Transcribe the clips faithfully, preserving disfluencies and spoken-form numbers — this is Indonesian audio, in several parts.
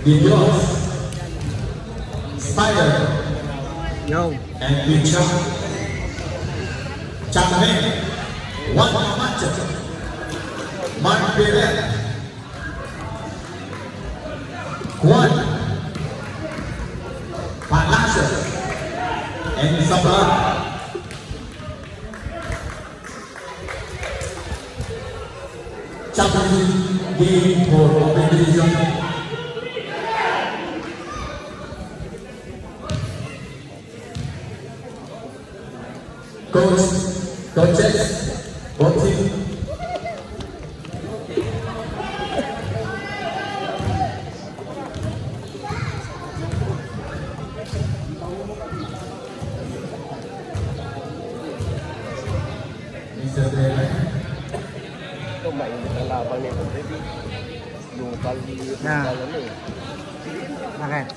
Dios, Spider, Yo. and Richard. Chapman, one match. Mark Perez, Juan, Palacios, and Sabah. Chapman game for Open Division. Coach, coaches, both team. Mister Dele. Ito ba yung nalaban nito, baby? Local, Nah. local ano eh. Bakit?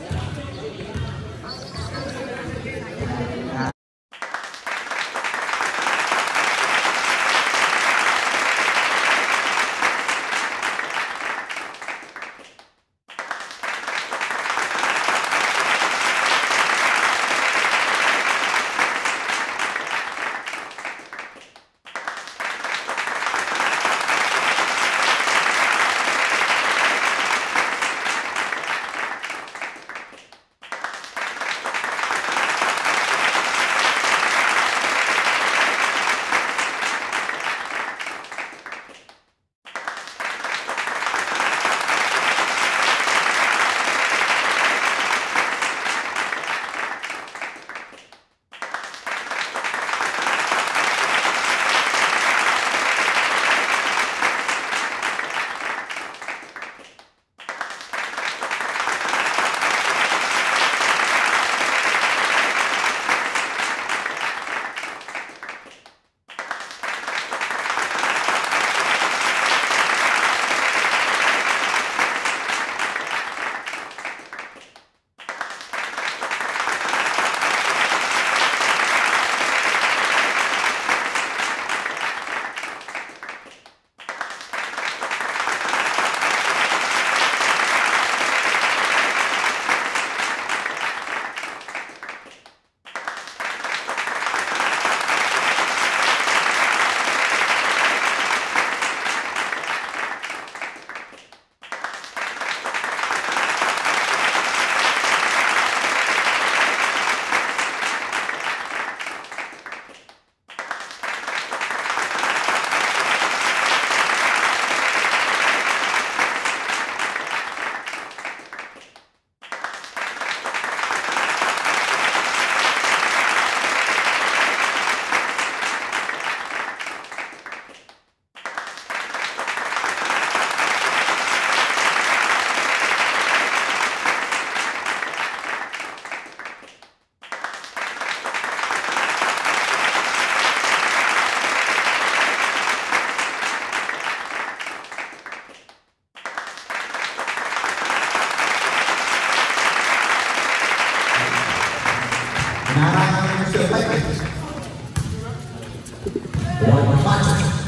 One match.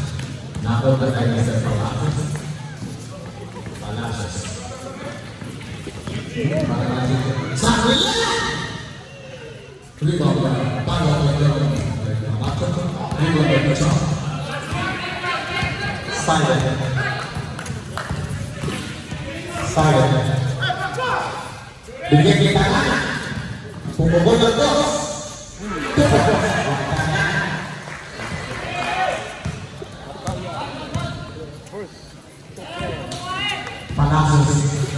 Now the time is at Palacios. Palacios. Sambil. Lima bola, bola bola. Lima bola. Spider. Spider. Bigyan kita lah. Pukul terus. Palacios.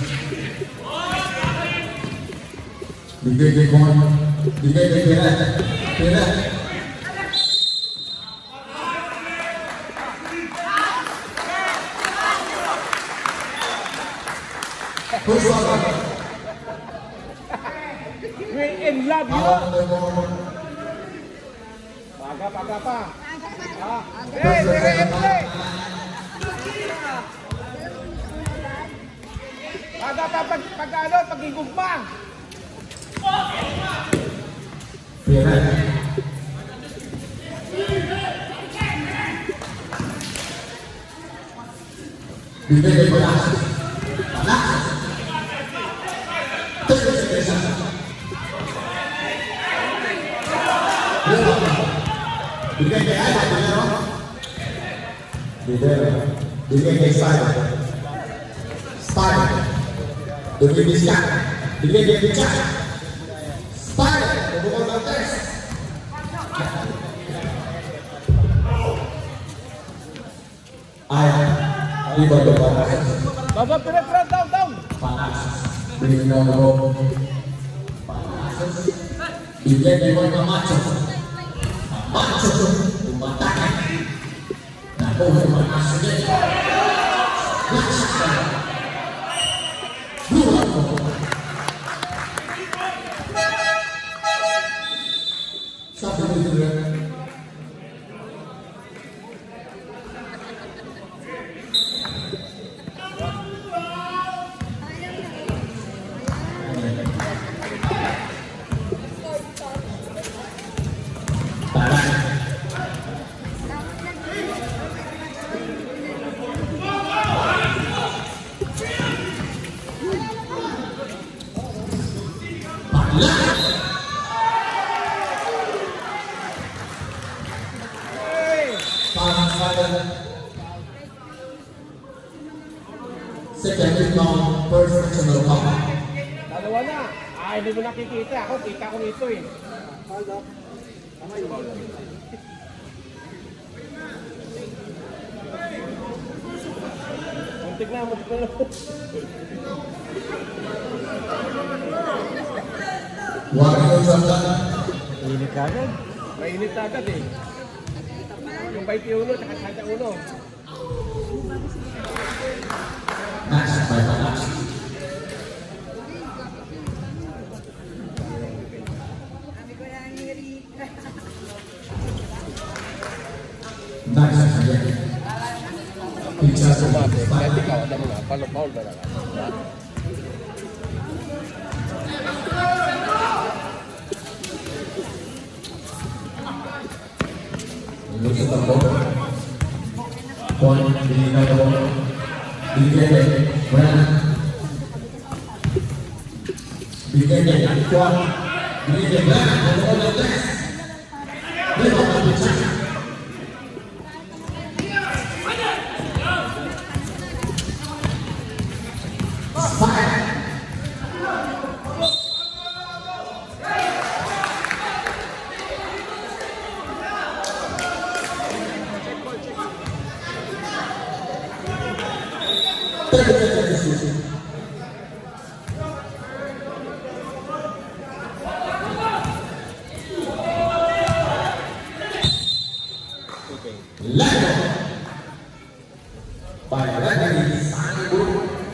Bigyan kita, bigyan kita, kita. We're in love, you. Paga, paga pa. Ah, hey, hey, hey. Paga pa pag pag ano, pag-igugma. Bigyan kita. Bigyan kay Ay, Libero. Libero. Bigyan kay Style. Style. Bigyan kay Scott. Bigyan kay Richard. Style. Bukod ng test. Ay, Libero. Baba, pinag-front, down, down! Panas. Bigyan ng Rob. Panas. Bigyan kay Rob ng Macho. Macho. Umatakan. Naku, panas ulit. Satu itu ya. Second round, first national cup. Dalawa na. Ah, hindi mo nakikita. Ako, kita ko nito eh. Muntik na, muntik na. Wakil Samsan. Init ka agad. Mainit agad eh. Yung twenty-one, tsaka thirty-one. Nice by Panas. Nice saja. Bisa semua. Nanti kalau ada mengapa, lo mau udah lah. Lulus tetap poin di nomor Bigyan Brand. Bigyan kuat. Bigyan Brand. Nomor enam belas. Lima puluh. Lalu bayaran dari sanggup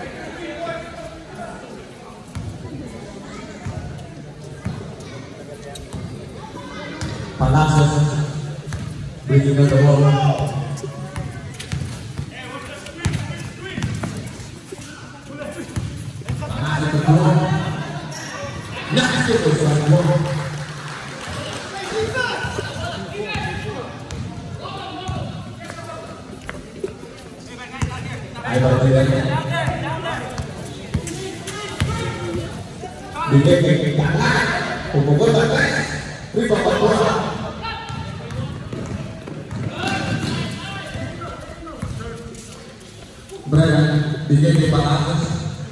Palacios beri ke bawah. Palacios kedua, nah itu kedua. Ayo berjalan. Bigyan kay Kalan. Pupukul batas. Wih bapak bola. Brian, bigyan kay Palacios.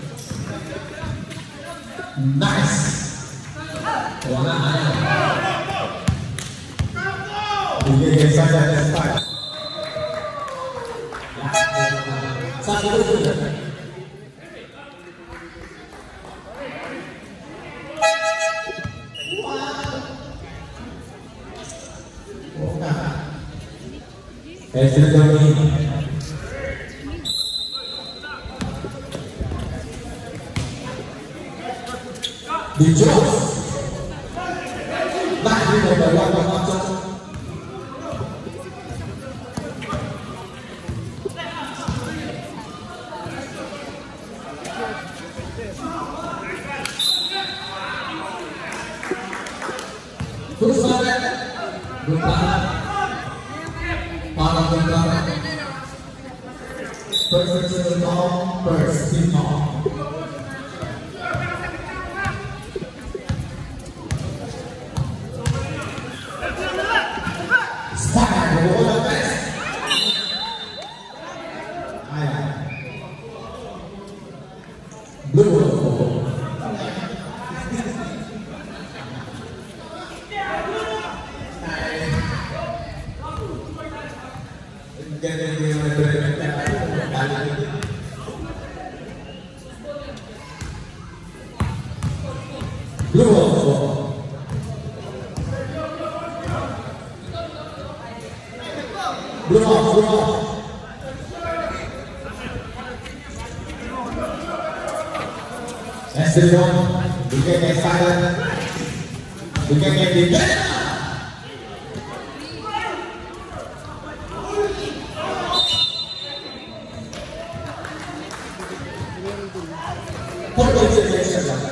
Nice. Wala ayaw. Bigyan kay Sasa Espada. Satu dulu. Eh, sudah ini. Dijos. Lagi membawa macam. Terus balik, bertahan, para tentara, personal, personal. Stop. Blue ball. Blue ball, blue ball. That's the one. We can get silent. We can get the get. What was the next one?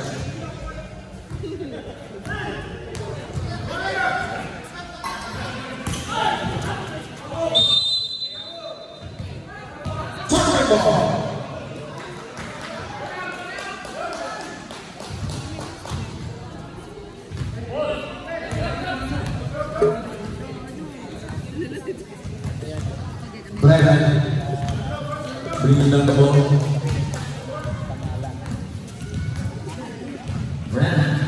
Brandon, bringing down the ball. Brandon,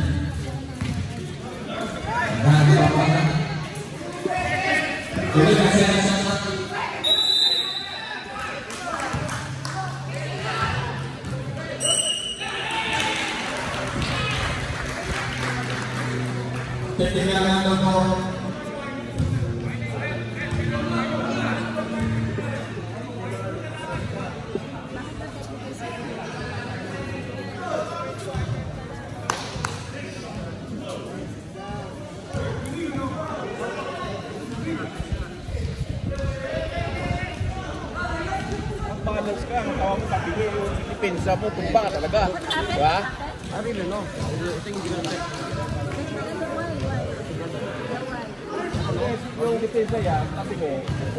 Brandon, jadi kasih sama. Ketinggalan nomor. Balance ka, matawa mo kapili yung depensa mo, tumba ka talaga. Diba? Ari na, no? Ito yung ginamit. Yung depensa yan, sabi mo,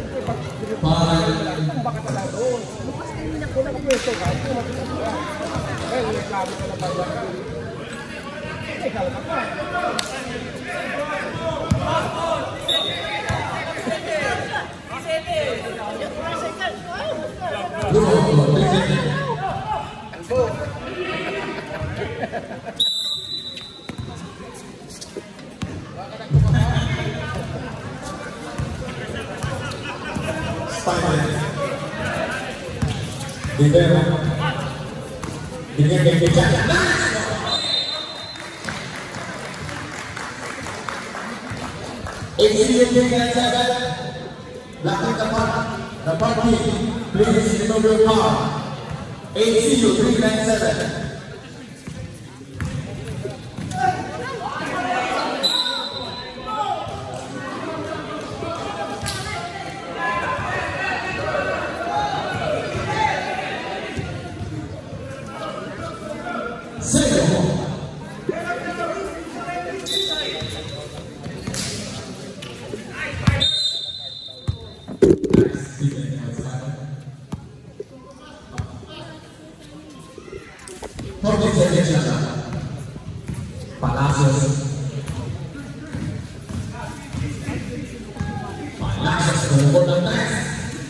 tumba ka talaga doon. Kung nag-pwesto ka, ito matigas ka. Kaya nag-reklamo ka na ba yan? Eh, kalma ka. Libero dengan kebijakan Exilium dengan jaga belakang tempat dapat di please remove your car Exilium three nine seven. Porque se le echa Palacios Palacios como con la tres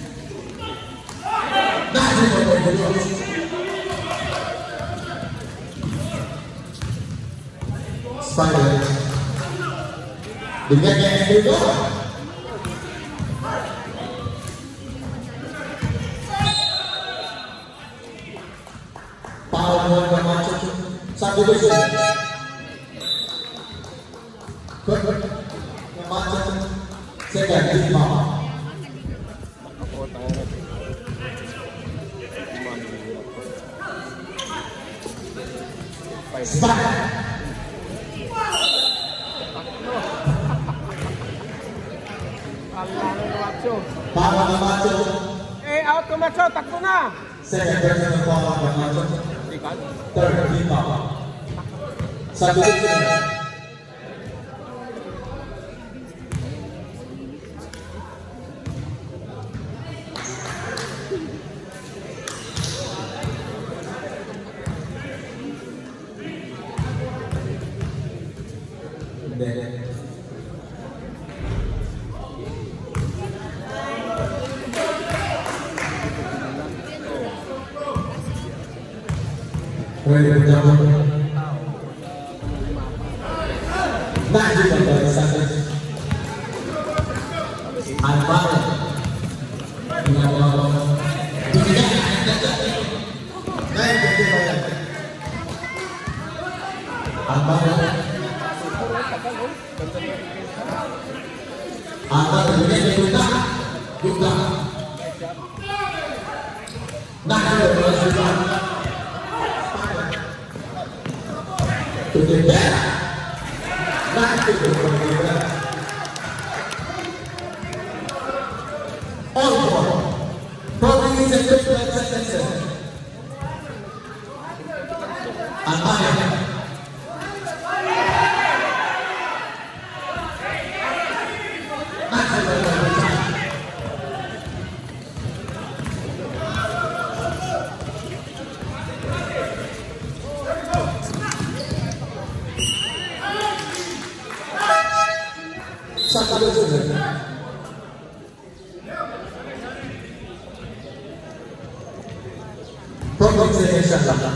Dale por Dios Spider dengan yang itu Power macam satu betul. Macam second lima. Start. Power macam. Eh, auto macho, takbo na. Second person power macam. Third lima. Satu betul. Ready to double. Nah juga dari satu. Alvaro. Dengan Atau kemudian kita juga nah itu juga berbeda nah itu berbeda all four probably is a good sentence antara satu saja. Program saya insyaallah.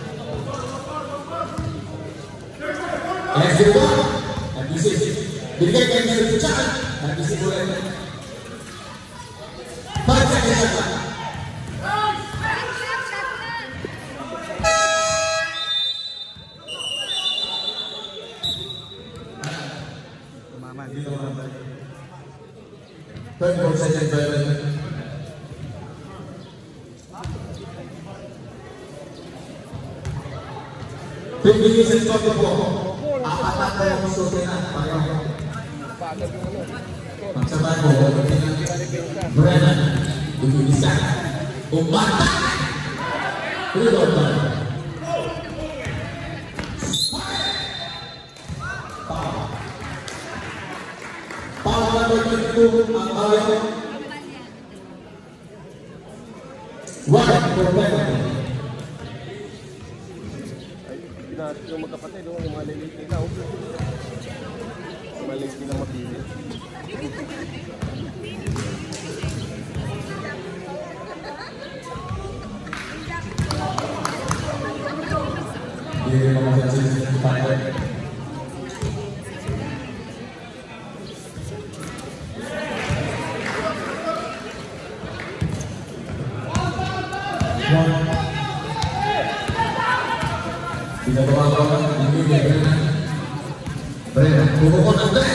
Let's do it. Habis ini, bila kita berbicara, habis ini boleh. Baca insyaallah. Program saya insyaallah. Tinggi sektor itu, apa-apa yang musuhnya pakai macam mana? Berada di Indonesia, umat, berdoa. Pahlawan itu apa? Wah, berbeda. Yung magkapatid, yung malilit nila, malilit nila mapili. Ini nomor satu partai. Tidak berapa-apa ini dia Brena Brena Bukukon Andres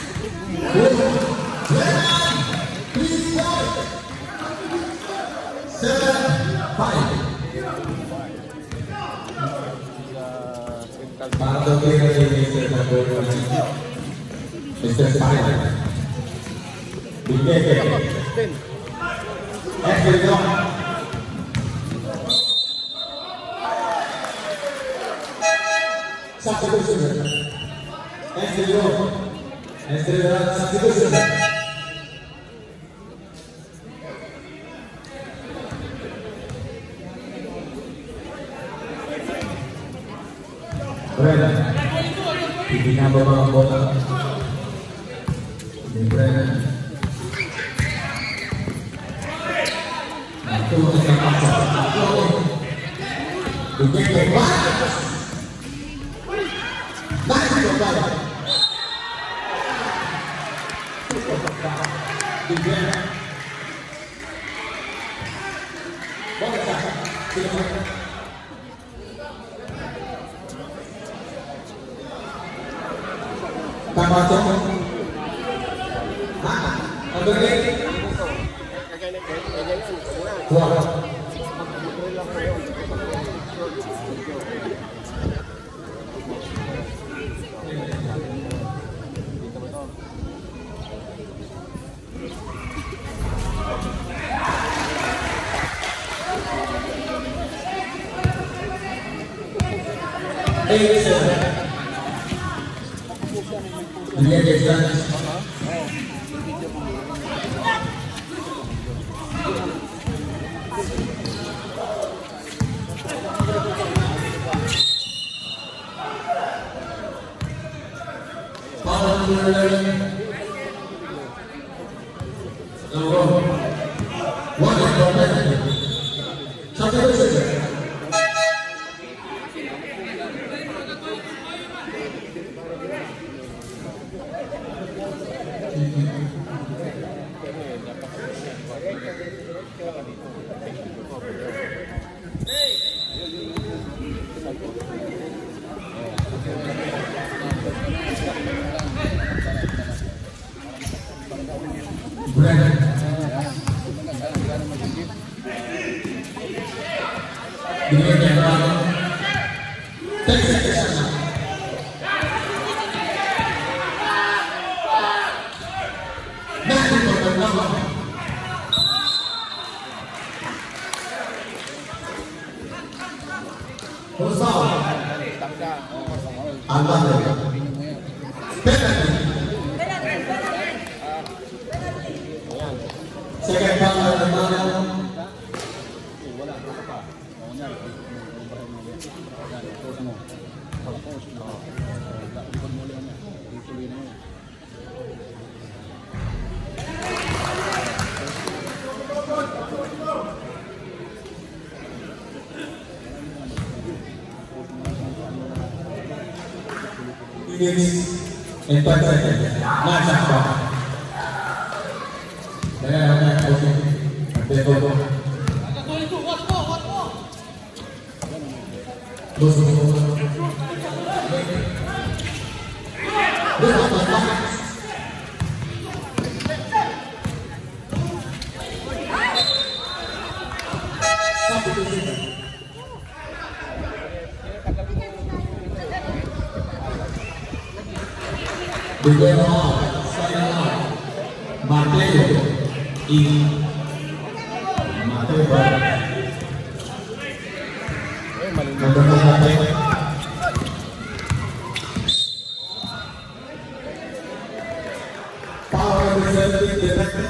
Brena please boy seven five Para kira ini Mister Kabur Mister Spider Bingke Eh Bingke Substitution. Estrella. Estrella substitution. Brenda. Pimpinan beberapa bola. Ini Brenda. Itu yang pasal. Bukan yang Nice job, Dibiarkan. Boleh tak? Silakan. Tambah jam. Ah, ambil ni. Wah. Dia dia Dengan yang lalu tersedia. Nah, di babak awal Husau Allah penalti. Second ball teman-teman. Empat saja. Masa apa? Dengan apa? Oke. Betul. Terus. Bagaimana saya Mateo ini Mateo Mateo power reserve director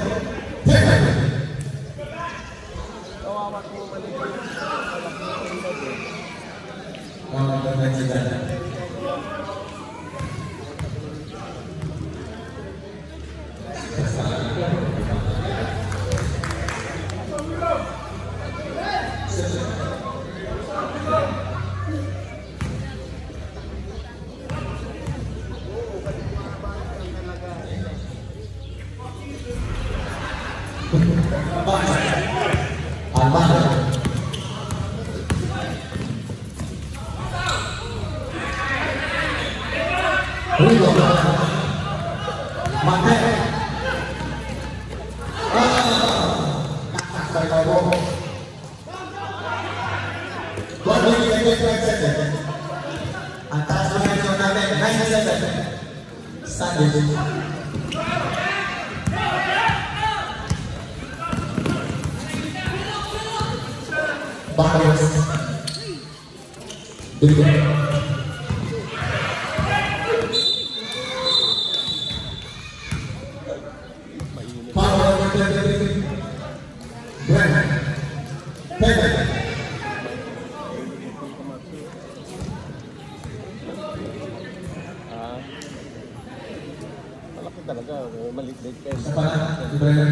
talaga, maliit-liit kayo. Sa pala, Ibrahim.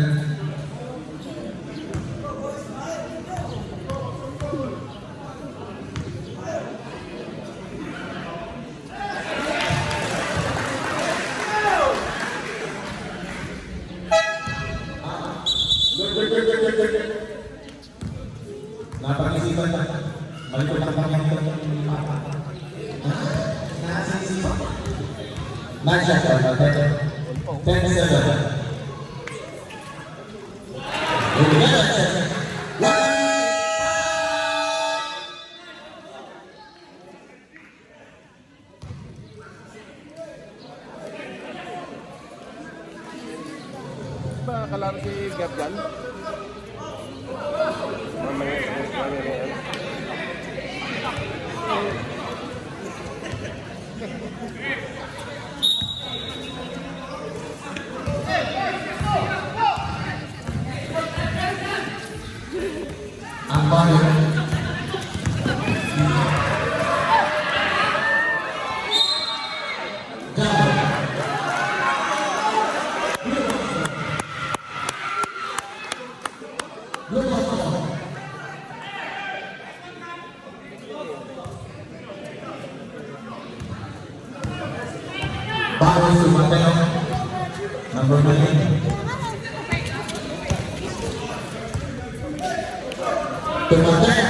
Napag-isipan na. Malikot ang pangyayon ng papa. Nakasisipan. Nasya ka, Mateo. ten seven. Ba kalaro si Gabjan? Mamaya, mamaya. Baru Mateo number nine. Mateo,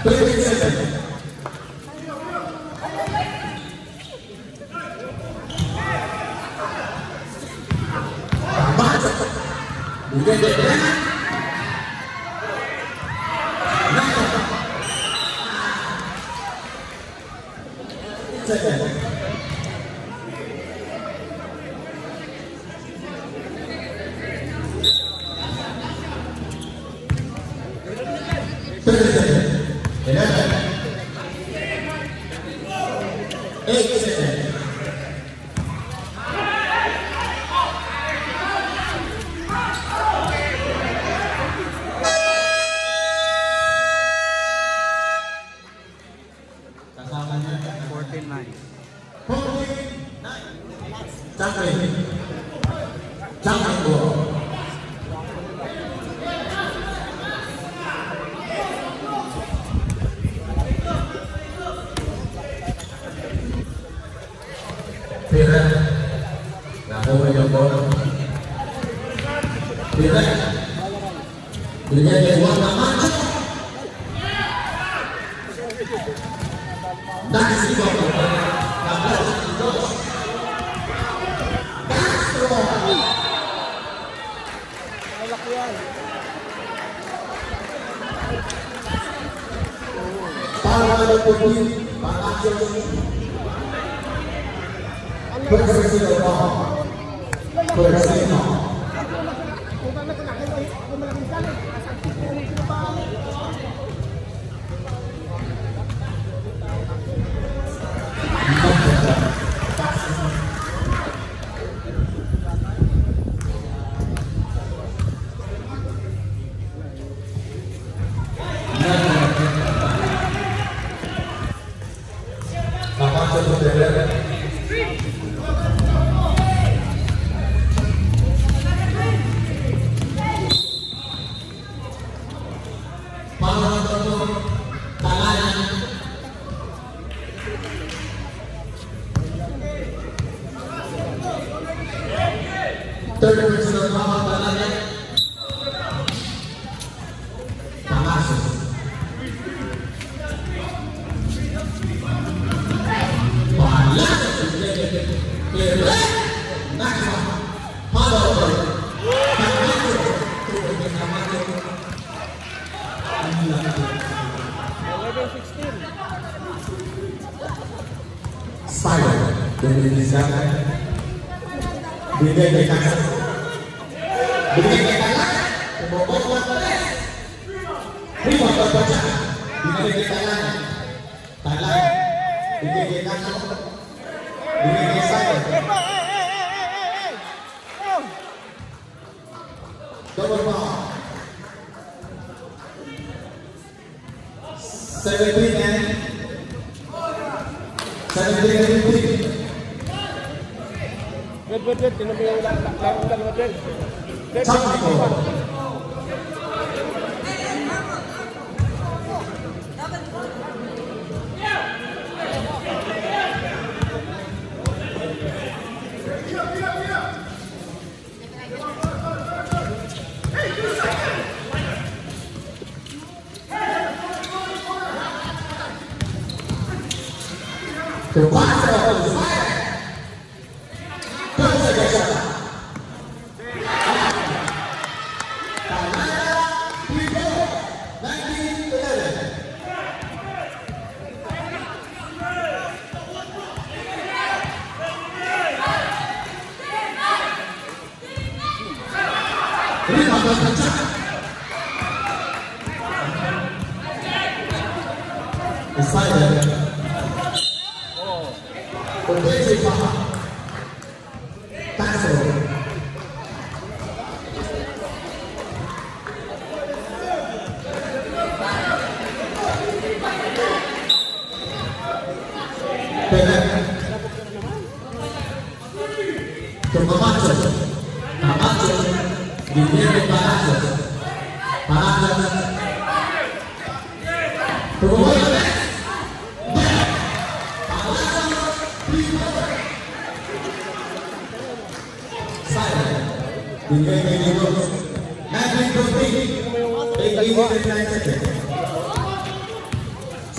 thirty seconds. Baca. Udah deh. fourteen nine. Jangan, jangan gol. Pira, nggak mau yang gol. Pira, dia dia buat nama. That's the goal. Para pemain, para Barcelona, Barcelona. Third person lawan tangannya Tangasus. Balas Nakwa Halo eleven sixteen. Spider dari Indonesia. Beda dari kakak. Beda dari kakak. Pembokok kuat. Prima berbaca. Beda dari kakak. Tangan. Beda dari kakak. Beda dari saya. Double ball. Seventeen and seventeen and three. Wait, wait, wait. Tinan mo yung lang ulan mo din. Takbo. Terpaksa.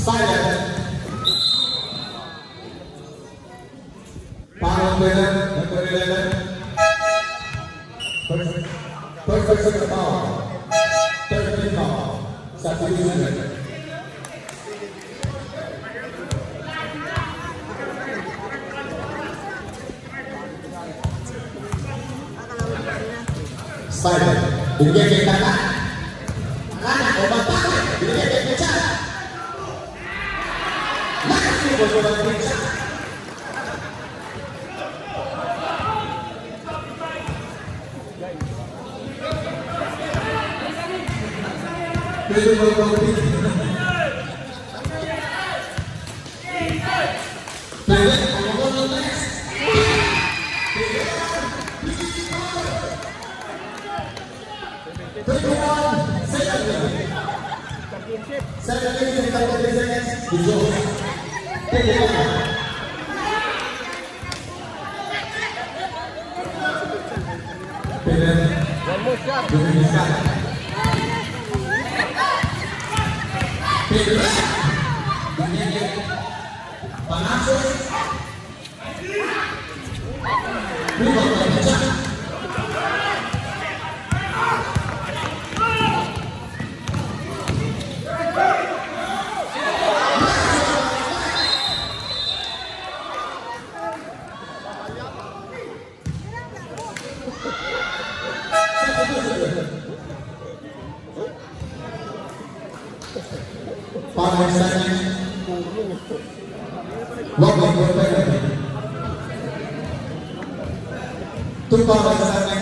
Silent. Power player number eleven. First, first person to ball. Third ball. Substitution. Silent. Binigay kay Tata. Kanan o bata. Binigay kay Pecha. Lakas yung boso ng Pecha. Pwede mo mag-compete. Pwede. Ang mga ng next. twenty-one seconds. Seven minutes and thirty seconds. Video. Take it over. One more shot. Take it over. Panasok. Bukan pecah. Pemasangan waktu berbeda. Tu pemasangan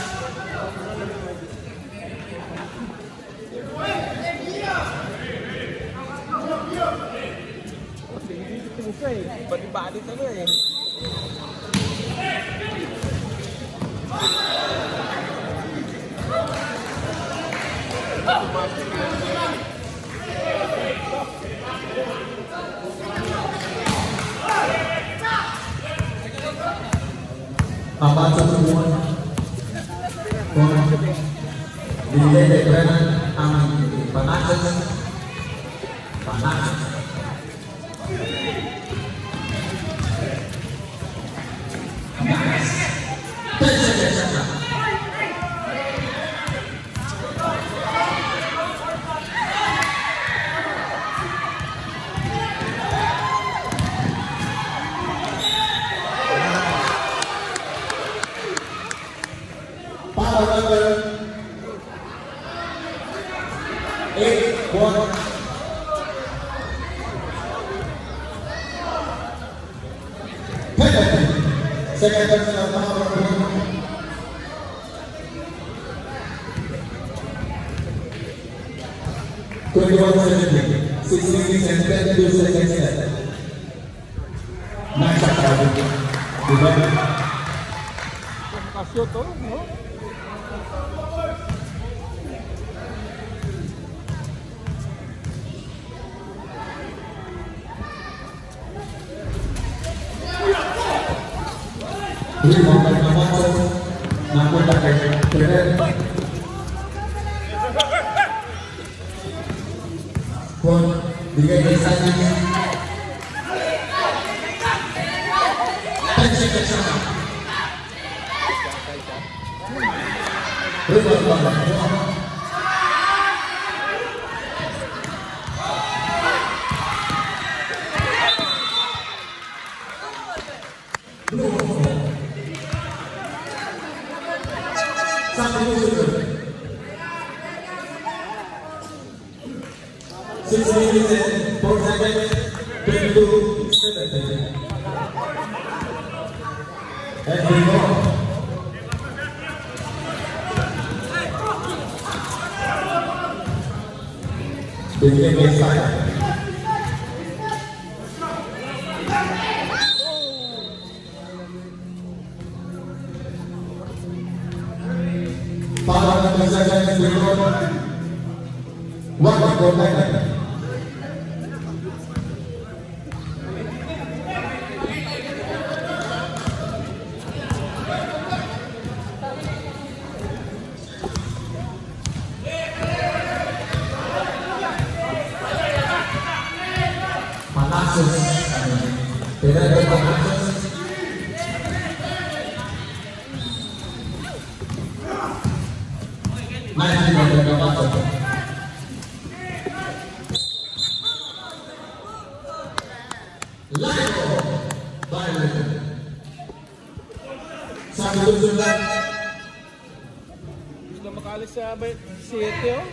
Balik-balik ano eh. Apa semua dinilai dengan aman panas panas eight one. Penalty. Second personal foul. twenty-one seconds. six minutes and thirty-two seconds left. Nice shot. Kasyo to, no? Ini mau berapa namun tak keren. Pun tiga desanya. Tensi bersama. Berubah-ubah. Six minutes and four seconds. Twenty-two seconds. And we go. Begin the side. Para mengerjakan seluruh waktu pertandingan. Satu sudah. Sudah makalis sa City, oh.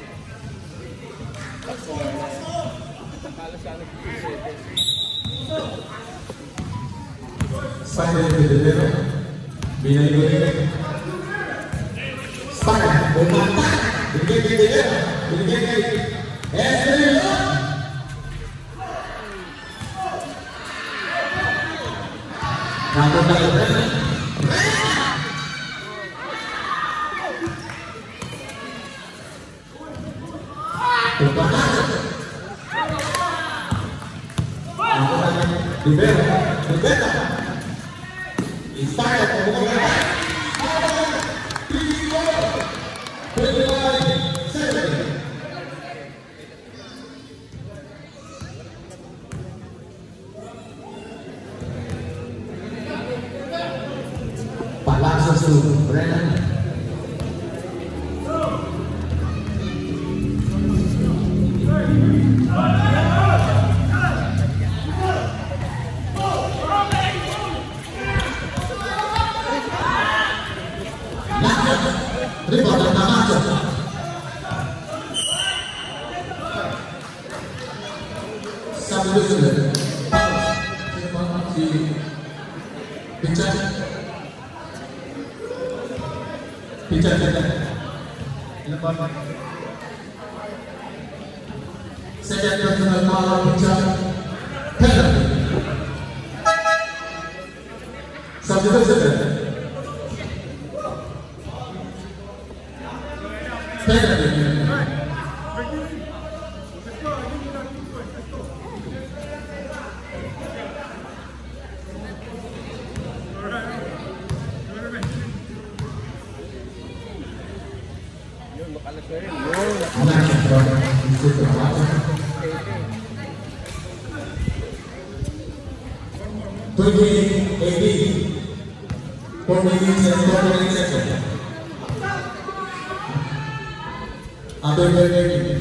Makalis sa City. Spider Pedro. Binay ko rin. Spider. Bumata. Binigay kay Pedro. Binigay kay Pedro. Namun tak ada. Libera, libera. Inspire, como una. Palazzo su Brennan. Rebote Namazo. Satu sudah. Si Pincang. Pincang pincang. Lepas. Saya akan malam Pincang. Penalti. Satu sudah. Twenty eighty, four minutes and four minutes seconds. Other than eighty.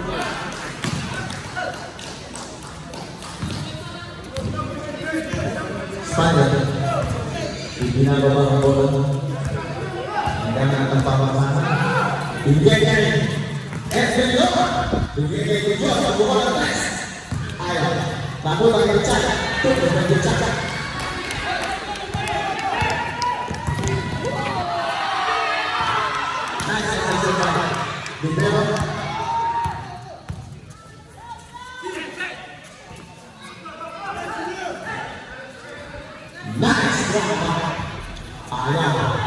Spider, pimpinan babak bola dan akan papasan. Tingginya, Estelio, tingginya itu satu bola tes. Ayo, kamu lagi bercakap, tuh lagi bercakap. Nice, nice, nice. Di bawah. Nice, ayah.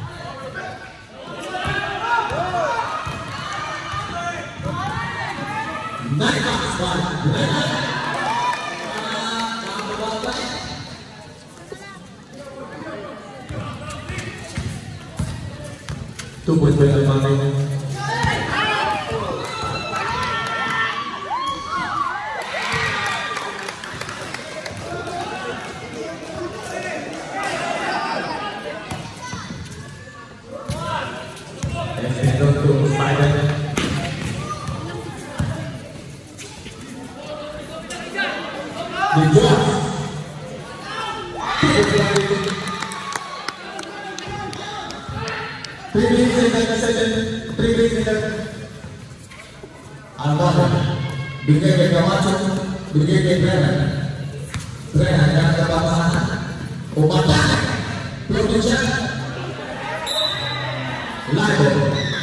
Nice, tu boleh bermain. Dijual. Pilih saja saja, pilih saja. Alvaro, bikin mereka macam, bikin mereka Brennan yang dapat sana, obatan, produksi, live.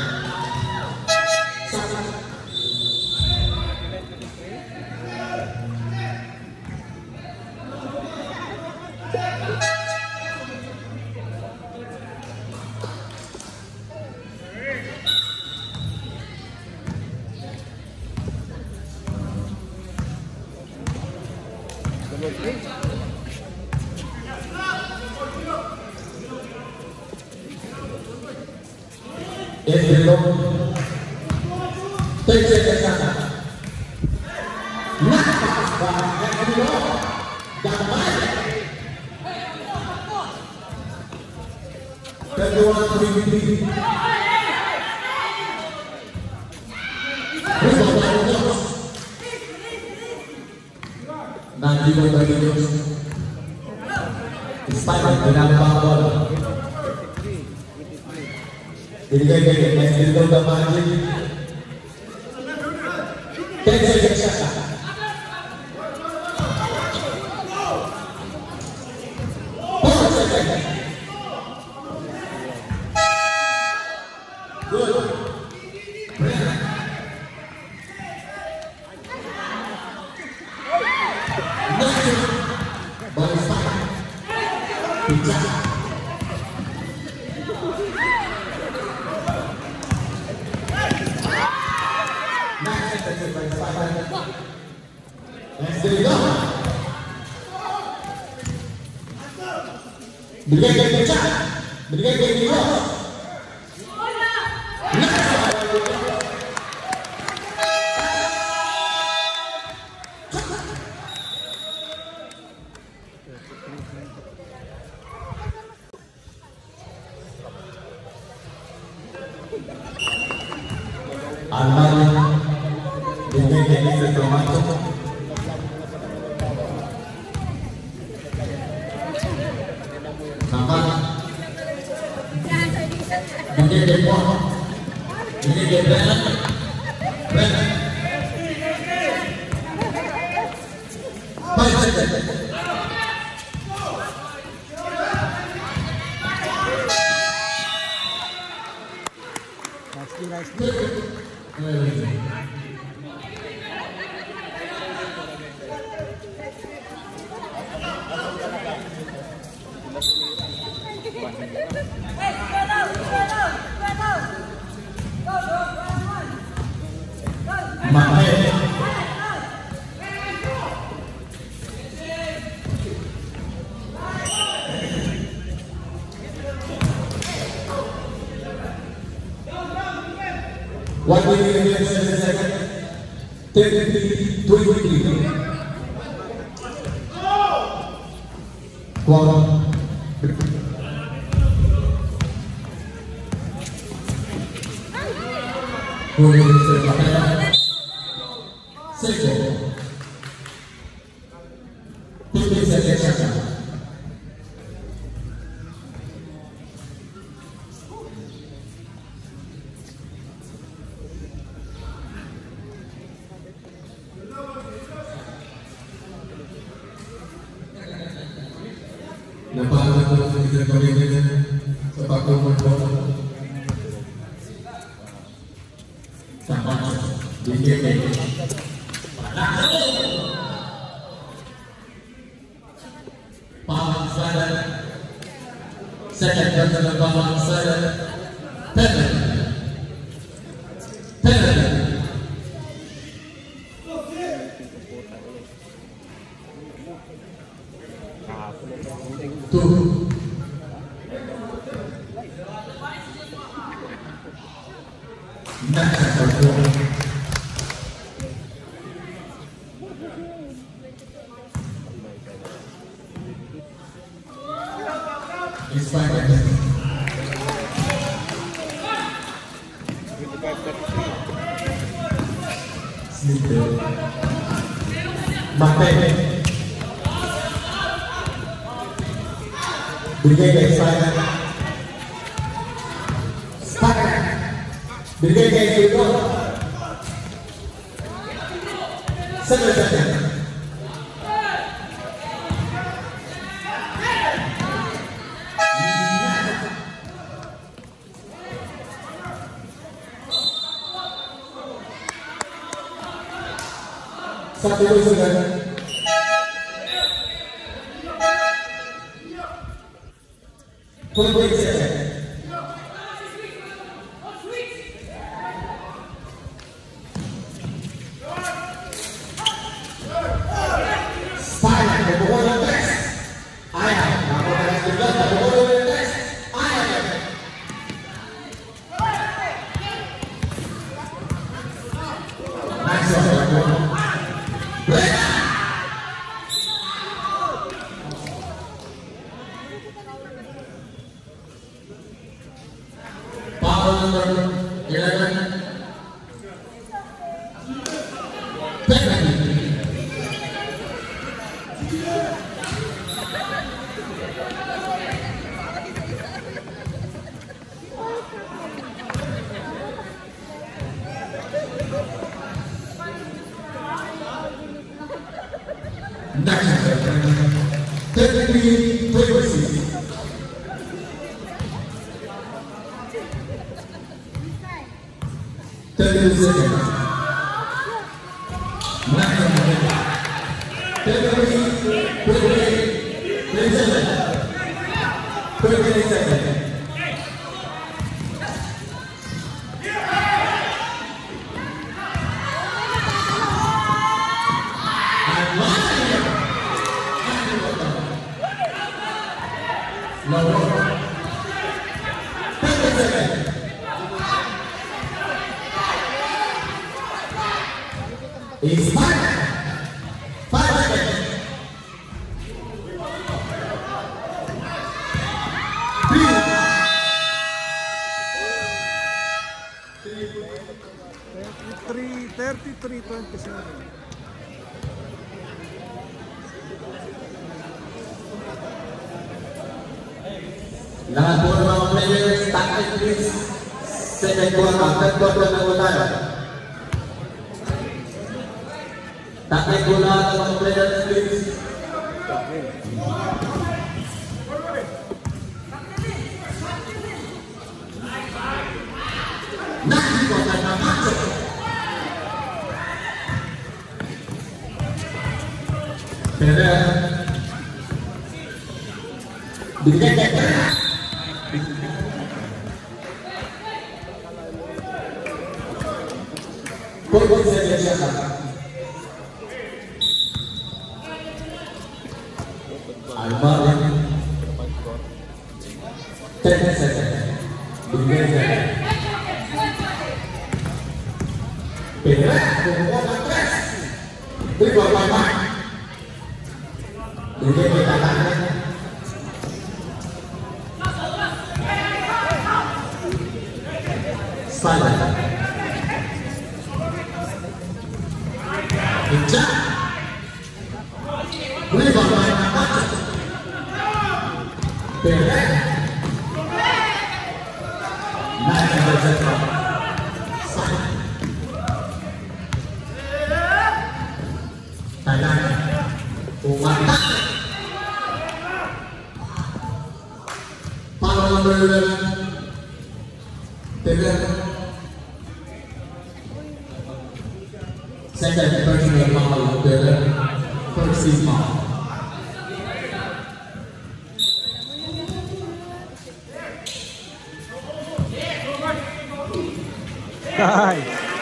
Este lo tercera kesana. Nah, yang kedua, damai. Kedua tinggi. Nanti kita bagi Spider dengan bola. Binigay kay Nestor daw ng magic. ten seconds siya. four seconds. Good. Bagus Pak. Bijak. Berikan ke Bijak. Berikan ke Bijak. Anwar dengan jenis termasuk nampak ini depot ini depot baik saja. One minute and seven seconds. Thirty, twenty. One. Two minutes and six seconds. Fifteen seconds. Nampak apa kita koordinat sepak bola sama di sini. Paham saya, saya kata paham saya, tenar, tenar. Tuh, nah, inspired. Sleeper, Mate. Berikan ke saya, sepakat. Berikan ke saya, selesai. Satu sudah. twenty seconds. Silent, number one on test. I have. Number one has been done. Number one on test. I have. Nice one. Number eleven. seconds. Nine seconds. February twenty-eight, twenty-seven, twenty-eight seconds. No more. thirty seconds. It's five. Five seconds. Three. thirty-three, thirty-three, twenty-seven. Lahat po ng mga players, tactic please. Second quarter, third quarter na po tayo. Tactic po lahat ng mga players, please. Next quarter na macho. Pero, bigyan ka ka. Pagod sa siya siya. Almarin. ten seconds. Bigyan ka. Pera, kumuha ng tres. Bigyan ka pa. Bigyan ka ka. Salah. Injak. Lebar main atas. Pendek. Naik ke jatuh. Salah. Tangan. Umat. Palau berlalu. Pendek. Second personal foul better first is foul. Hai.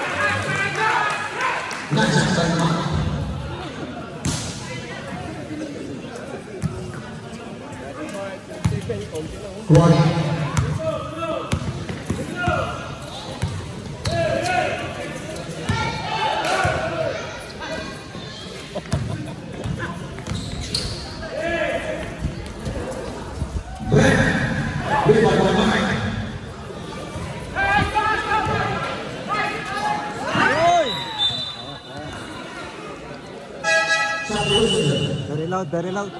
Najak Salma. Kuat. Very loud, very loud.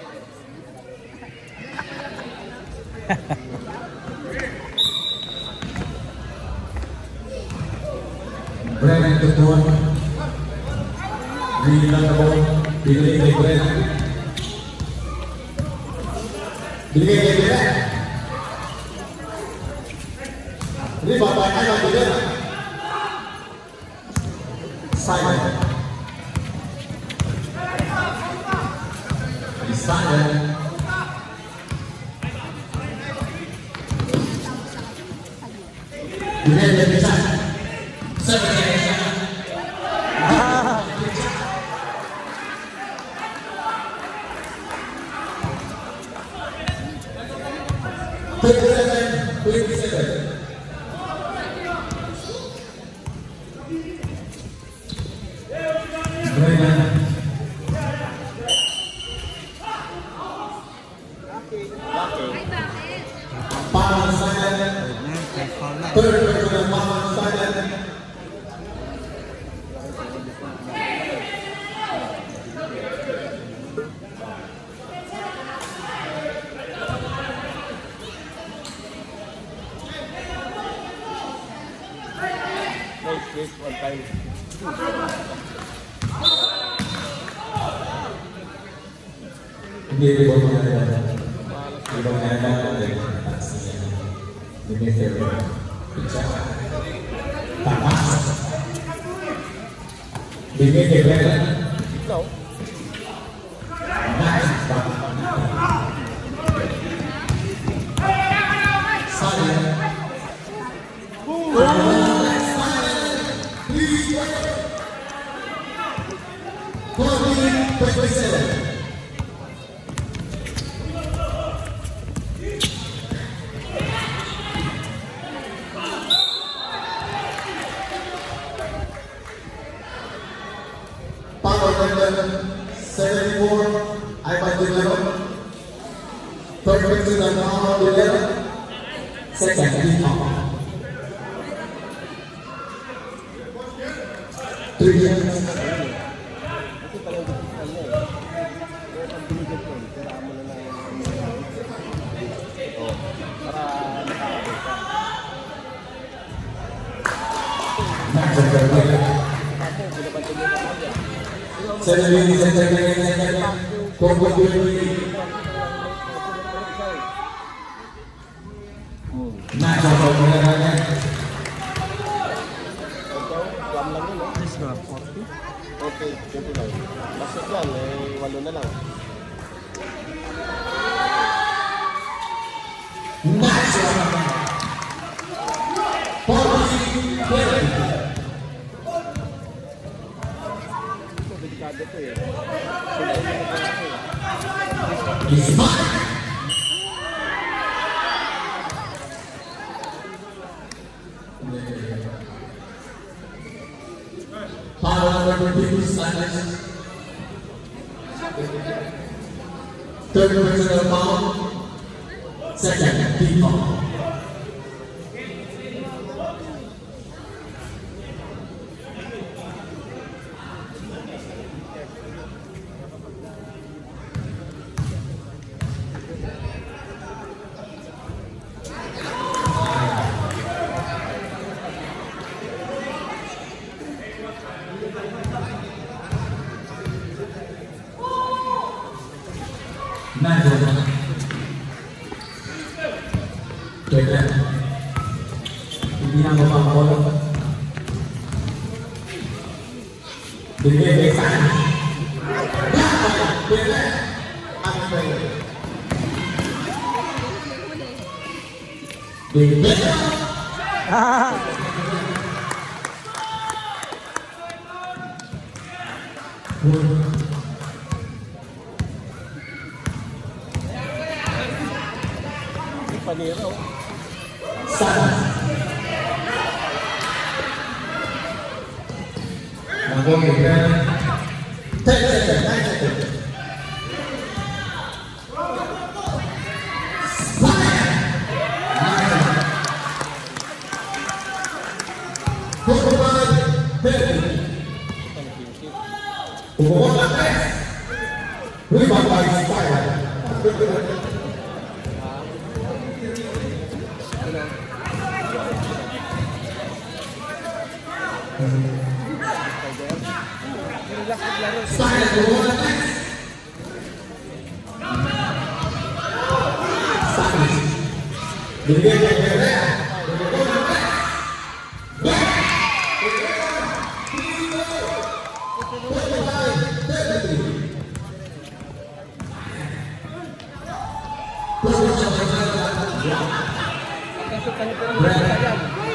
Brandon Ketuan di Langkabon pilih dari Brandon pilih dari Brandon ini bapaknya yang tidak saya di sana ini yang bisa saya twenty-seven, twenty-seven. Brandon. Paul Simon. Third person, Paul Simon. This one time. Hindi rin mo na ibang nana din taksinya. Ini film pizza. Tamas. Tinggi ke belakang. No. Nice. Saya. fourteen twenty-seven. Power number seventy-four, Ivan Dillero. Third person on Ivan Dillero. Second, Dillero. Three years. Ito pala yung digital niya eh. Pero ang binigyan ko, kailangan mo na lang yung ito. Para nakaabot ka. Next, Dillero. Kasi, binabantay niya naman yan. Seven ladies and gentlemen, Congo Building. Match of the tournament. Guam lang yun, no? This one, forty. Okay, twenty-nine. Basket yan, eh, walo na lang. Match of forty twenty. Ito, delikado to eh. Sila yung mga ko eh. It's mine. Power number two, Sanchez. Third personal foul. Second, deep foul. Nine. Teka. Hindi na mapapakolo. Bigay may sana. Teka. Ang pwede. Bigay. Panira, oh. Sana. Ako kita. Teka, teka, teka, teka. Relax maglaro. Pasok ka nito ng mga yan.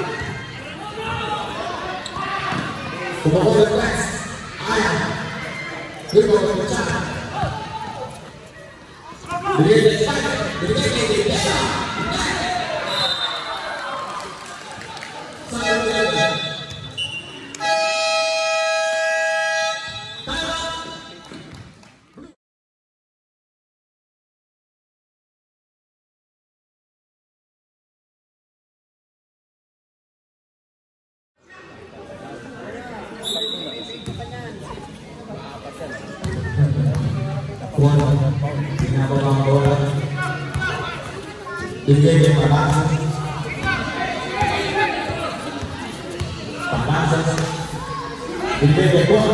Bigay niya pabasa. Pabasa. Bigay niya po.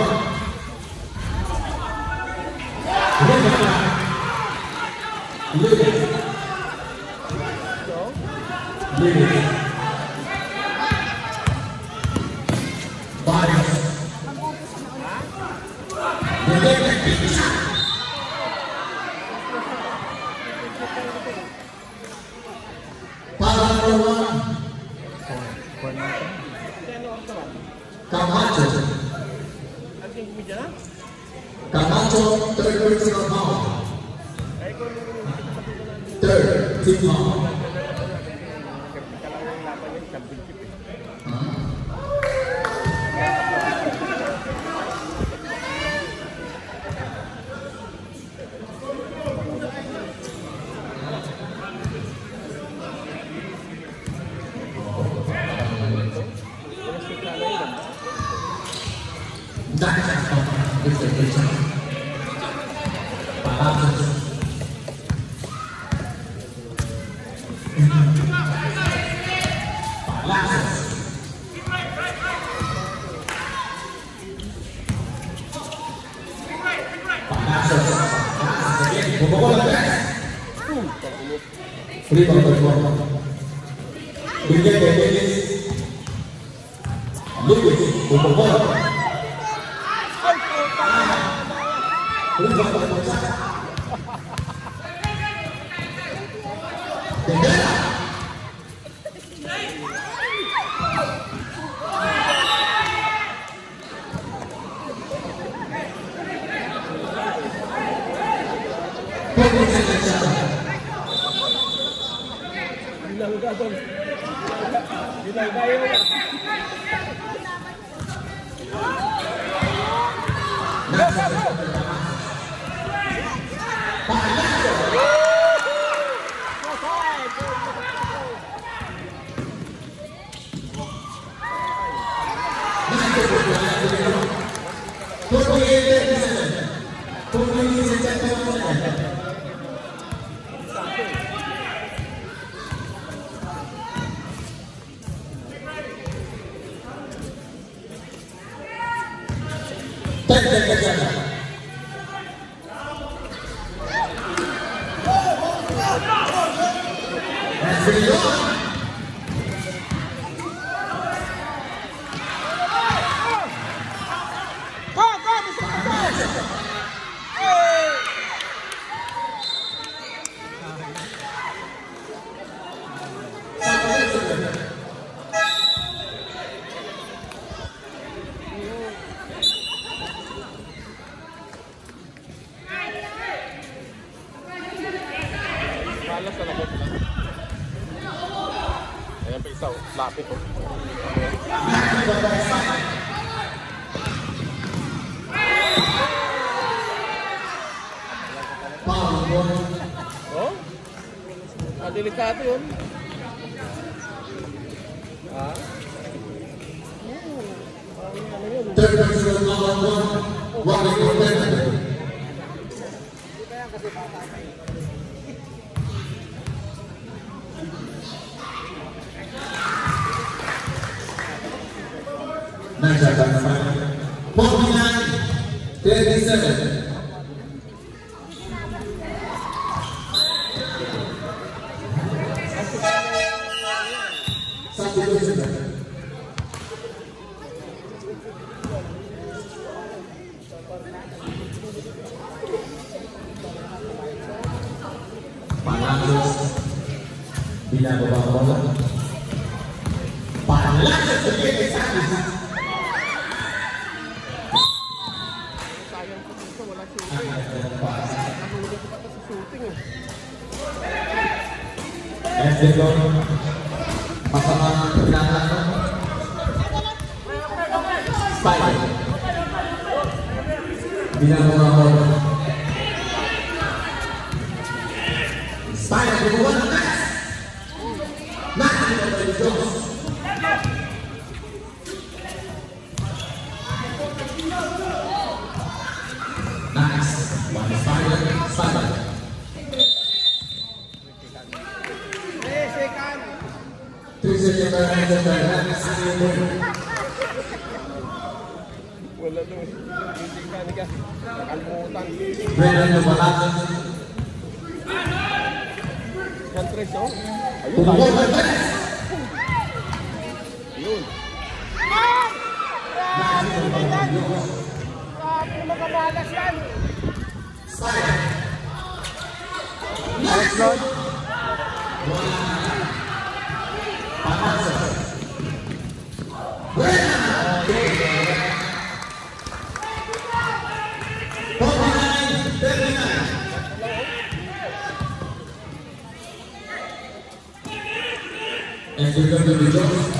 Bigay niya pa. Bigay. Bigay. Baris. Para number one, Four natin. Camacho. Camacho, third personal foul. Third, team foul. Rebound kedua. Berikan ke Dennis. Lukis untuk bola. Rebound kedua. Tendera. Ayan pa isa, lapit po. Oh? Ah, delikado yun. Ah? Third personal foul one. One equal penalty. Nice shot, forty-nine, thirty-seven. Substitution. Palacios binababa ang bola. Palacios bigay sa akin. Sayang po dito, wala shooting. Nahuli ko pa ito sa shooting eh. Let's go. Masama ang pinatang. Spike. Binababa ang bola. Spike, gumawa ng pass. Nakakita by Jones. Nice. One Spider. Spider. Three seconds Wala doon. Hindi ka, hindi ka. Nakalimutan. Brennan Lumalatan. Yan, Tres, oh. Ayun, Gumawa tayo. ng pass. Ayun. Nakakita by Jones. Mga malas yan. Alex Lord. And we're going to be joined.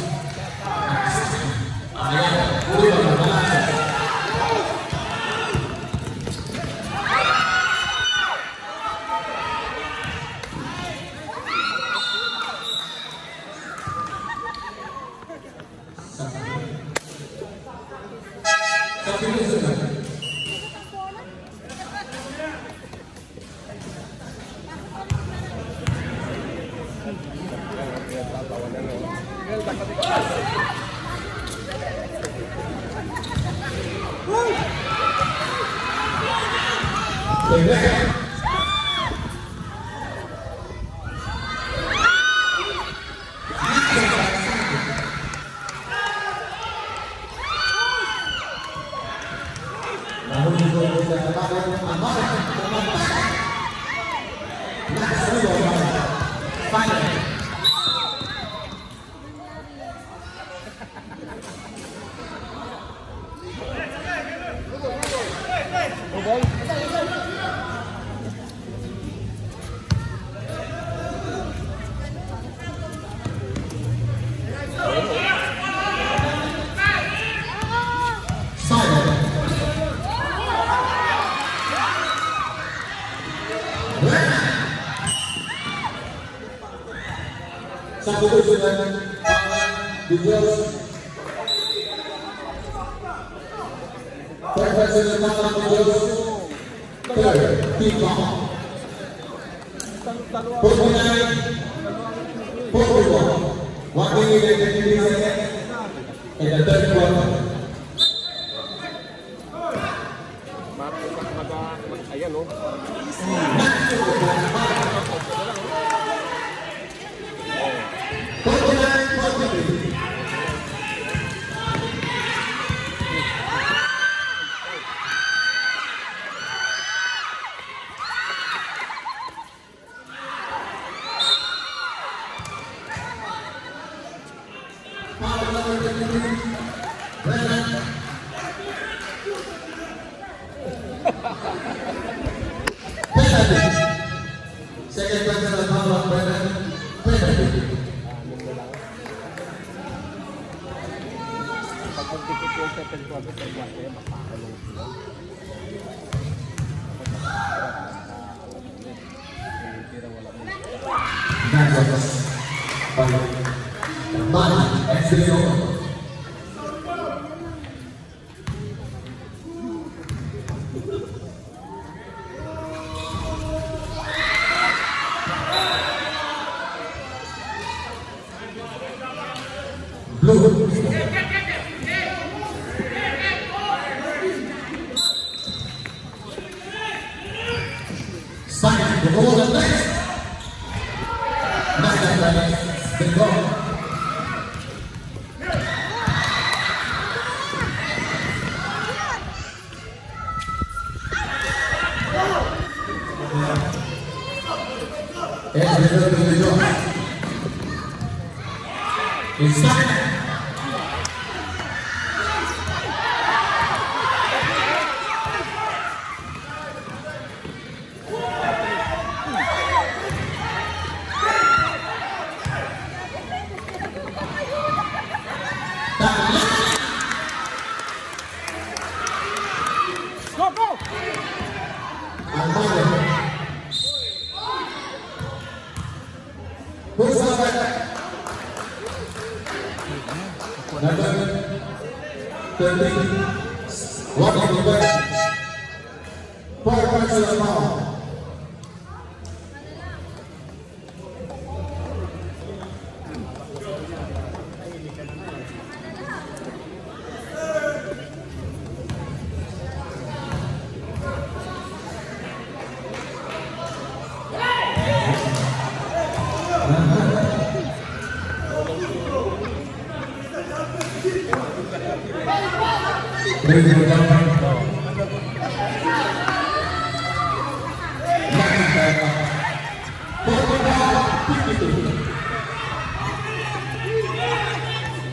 Satu dengan Dios Profesional Dios tertiba Pemain Portugal wakil dari Indonesia dan terkuat ayan o. Second person Muhammad Brennan penalty. Pagpuntikit yung second quarter sa iwas kaya makakalong sila. Tira wala mo. Nagas. Man, Exilio. Blue. Sign the ball of next. Next the goal. And the goal to the goal. Inside. Go, go! Who's on that? Number thirteen. One of the best. Four points of the ball. Ladies and gentlemen,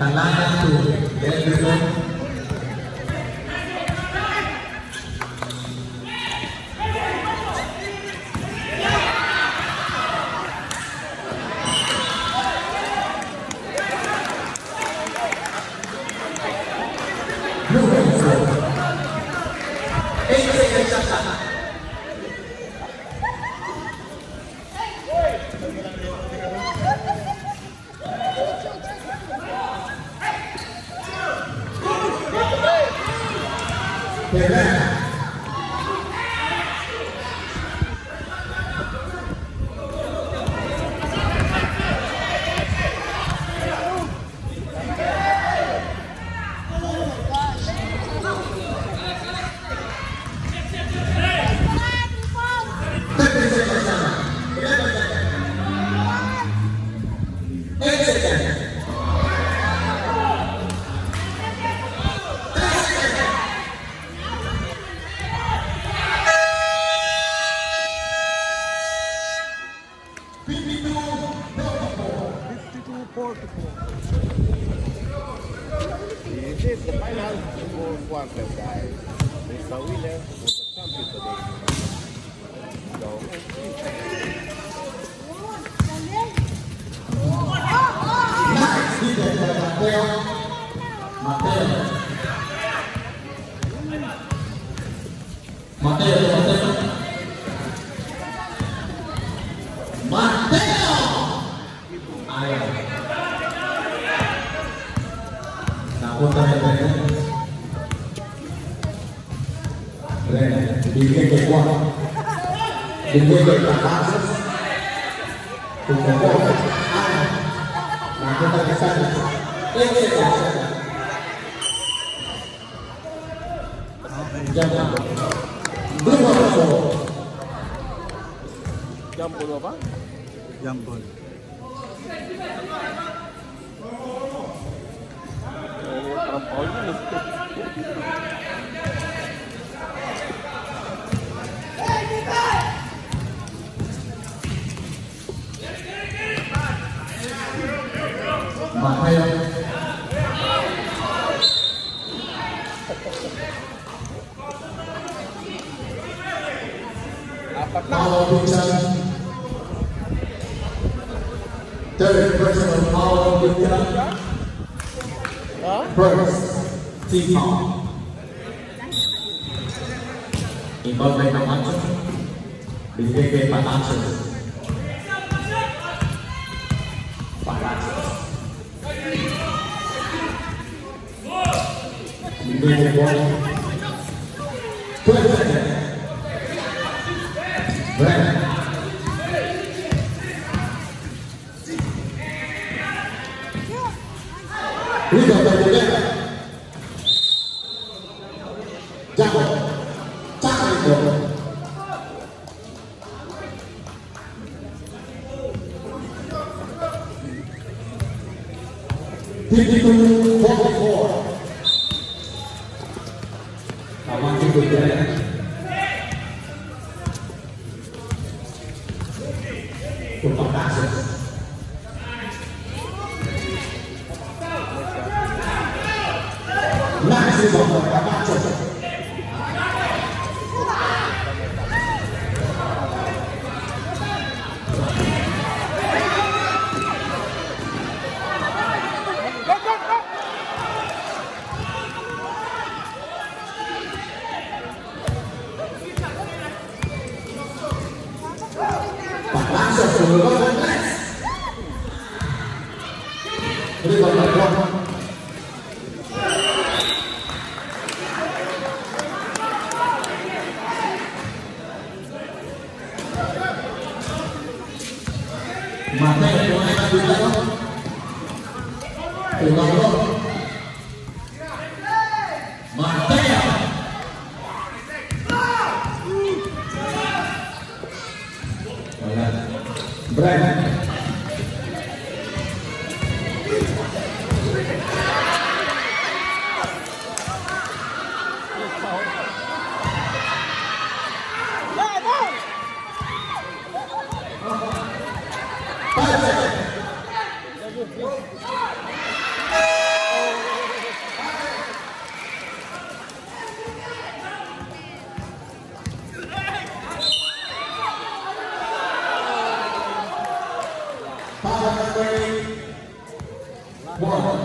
Talangan tuh, ya gitu. This is the final four quarter, guys. There's a winner with the champion today. So, Mateo, Mateo, Mateo, ayo, napunta na Brenda, Brenda, bigyan kay Juan, bigyan kay Pakasos, tumukok, ayo, napunta kay Sana, ini kay Jangan dua puluh. jam puluh apa? Jambon. Ini terampau ini. Mateo. Power Buchan. Third personal Power Buchan. First, T-Pop. Imbal may kamancho. Bigay kay Palacio. Palacio. Bigay kay Bono. twelve seconds. Brenda. Rebound by Brenda. Jago. Jago. fifty-two forty-four. Kawan cukup Brenda. Untuk kasus masih bawa kapaco langsung sebelum ini bapak Mateo mulai juga ulang Mateo Brenda. Five seconds. Power number one.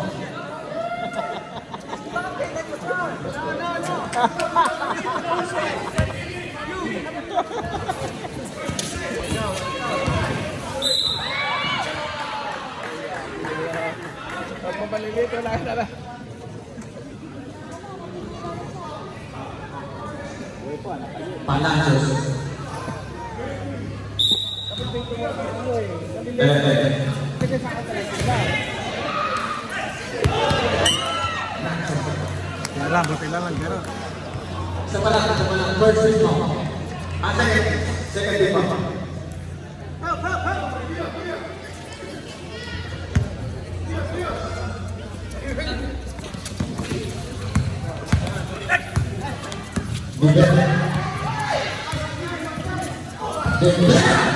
Pag mamaliliit, wala na lang. Palacios. Eh, eh. Kaya lang, buti lang lang gano'n. Sa pala, sa pala, first week mo. Ah, second, second week mo. Dibet. Dibet.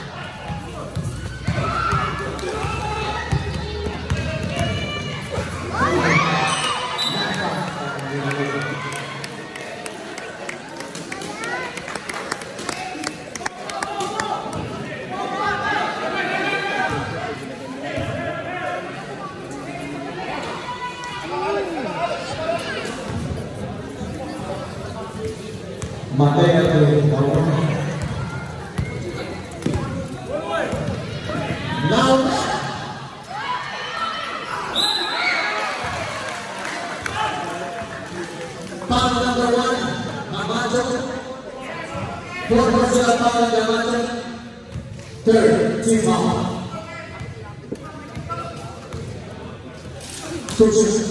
Matay na tayo. Now, foul number one, Camacho. Four personal foul, Camacho. Third, team foul. Substitution.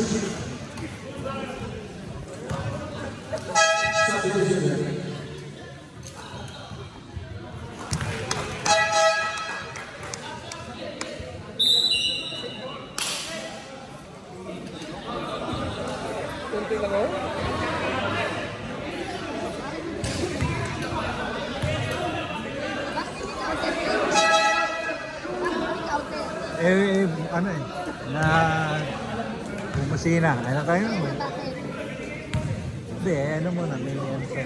Kunti lang oh. Eh, ano eh, na bumasina. Ano tayo? Hindi, eh, ano muna, may ano sa...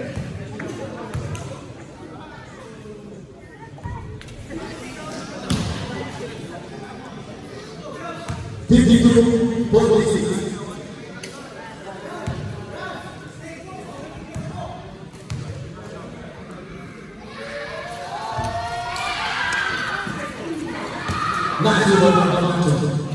fifty-two forty-six. National Camacho.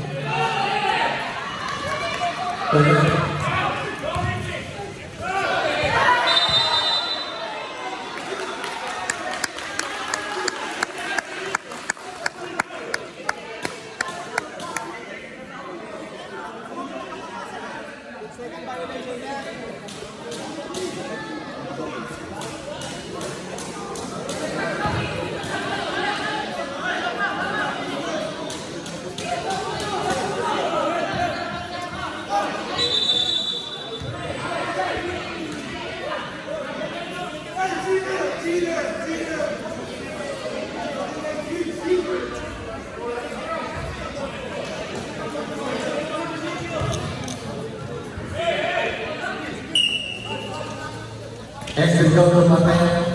Es el doble papel.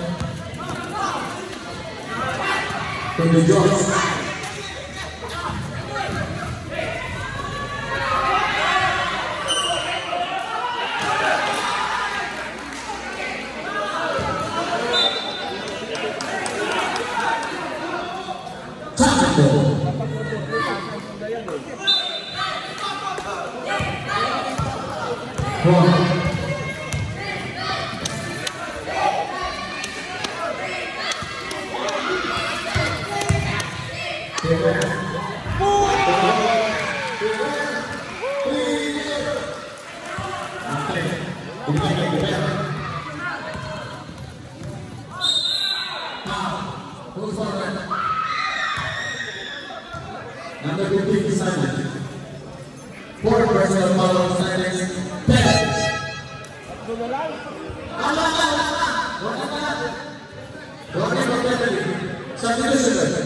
Con the Jones. One. Number fifteen, Simon. Four personal foul on silence. Ten. Ala, ala, ala. Wala ka na. Wala ka na. Substitution.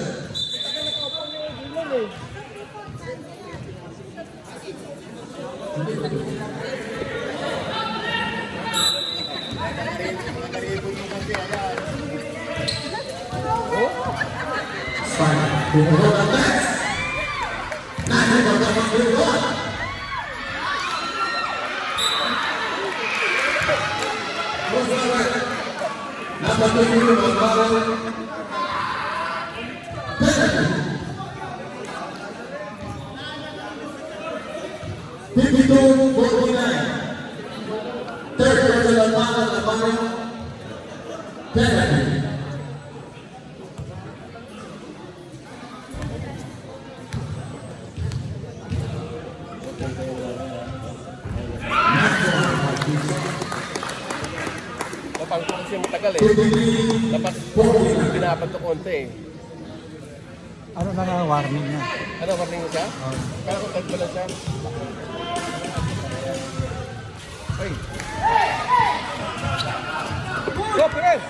Fine. Kumuha ng best. fifty-two forty-nine. Third personal foul at Navarro. Penalty. Napang ko kasi matagal eh. Dapat binapat ko konti eh. Ano na nga warning niya? Ano, warning mo siya? Kaya ko tag pala siya. Ay! Go, Perez!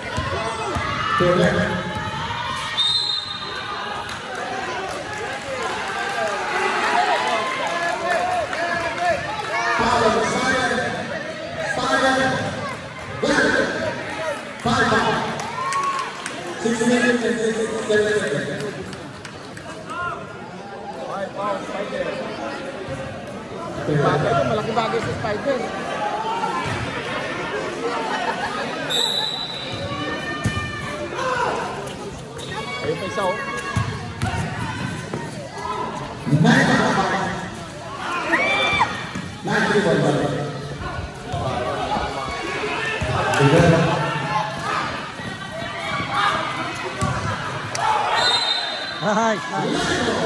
Six minutes and seven seconds. Five pounds, Spider. Bagay ito, malaki bagay sa Spider. Ayun pa isa oh. Nine Nine three one one. Nice, nice.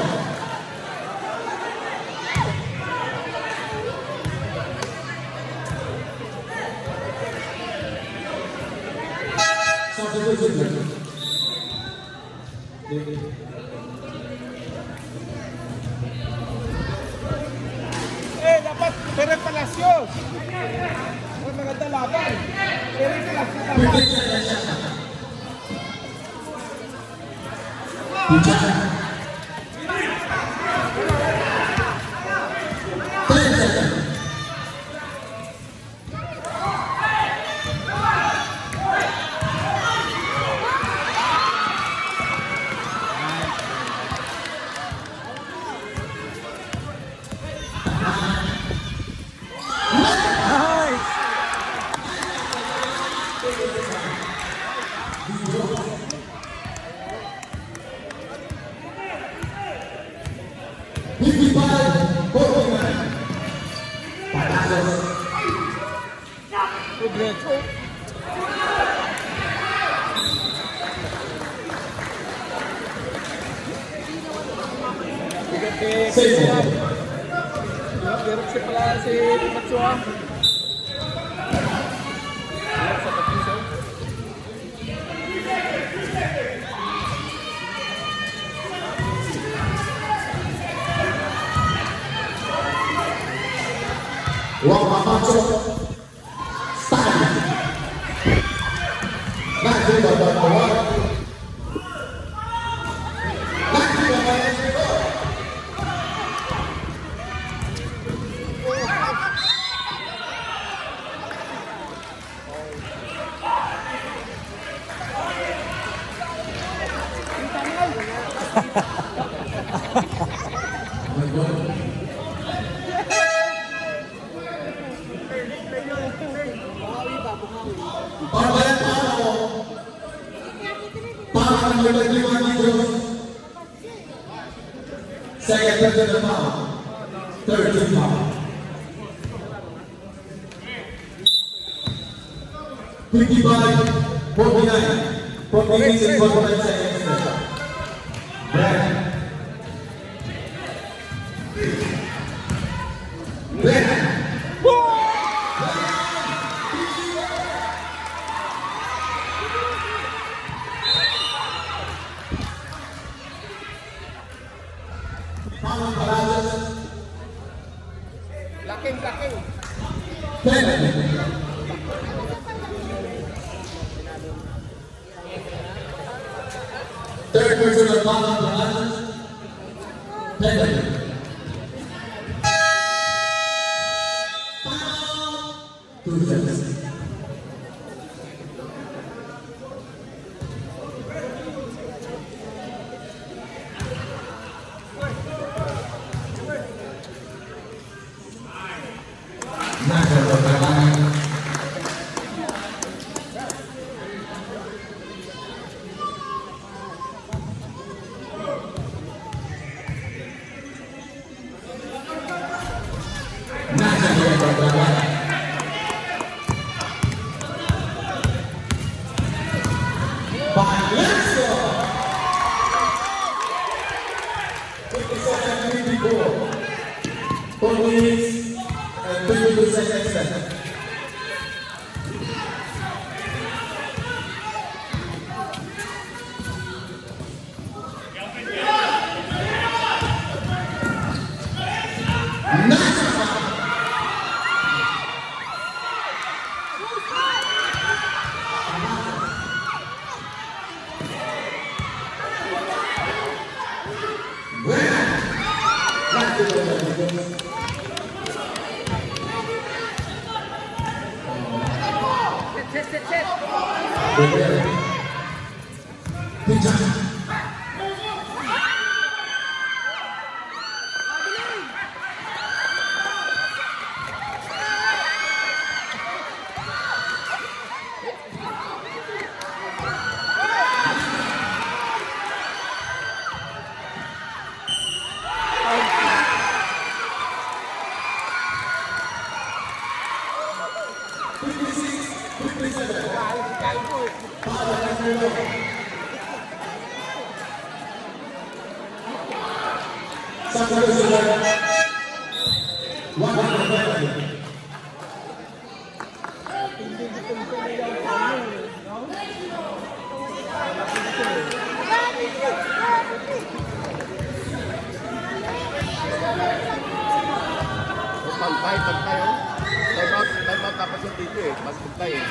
Eh, dapat Perez Palacios. Ang maganda laban. Perez Palacios laban. Pero siya pala si Pachua. Sa Patricio. Wang Mapacho Style Lagi babak awal Lagi babak awal Pagbayad pa ako para maglagiwan ni Diyos sa ikatlong na pa thirteen pa fifty-five forty-nine forty-six and forty-nine seconds Brad Brad Laking, laking. Third personal foul on the Lions. Penalty. Two seconds. berapa? Panyaso. fifty-seven fifty-four. Four minutes and twenty-two seconds left. Pantay, pantay oh. Time out, time out tapos yung dito eh. Mas pantay eh.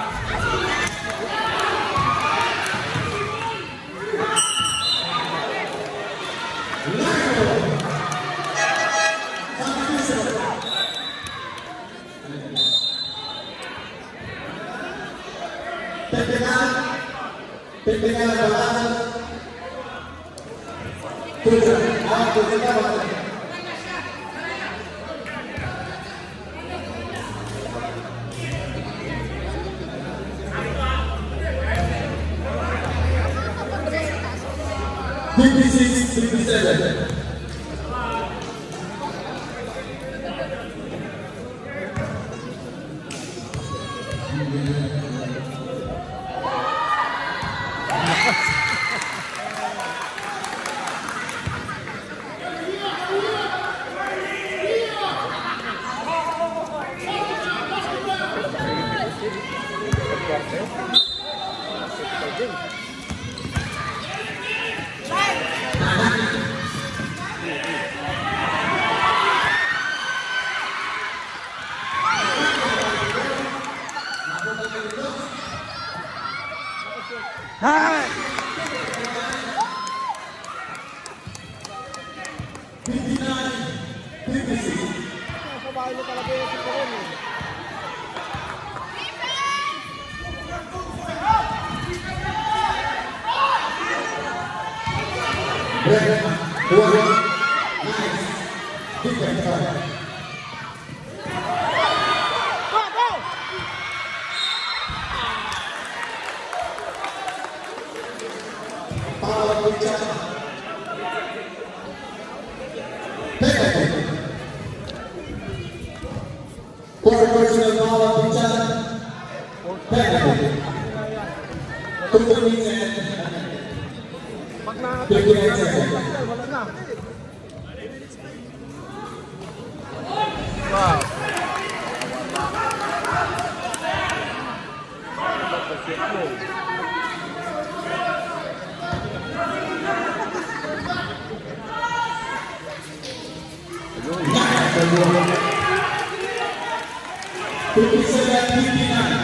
Pimpinan, pimpinan balas, tujuh, ah tujuh balas. fifty-six fifty-seven. Hai. fifty-nine fifty-six. Sa bahay mo talaga yung sikoron eh. Break, four, nice, defense. Power puncture. Penalty. For personal power puncture. Penalty. Two minutes and Pag na fifty-nine seconds. wala na. Wow. fifty-seven fifty-nine.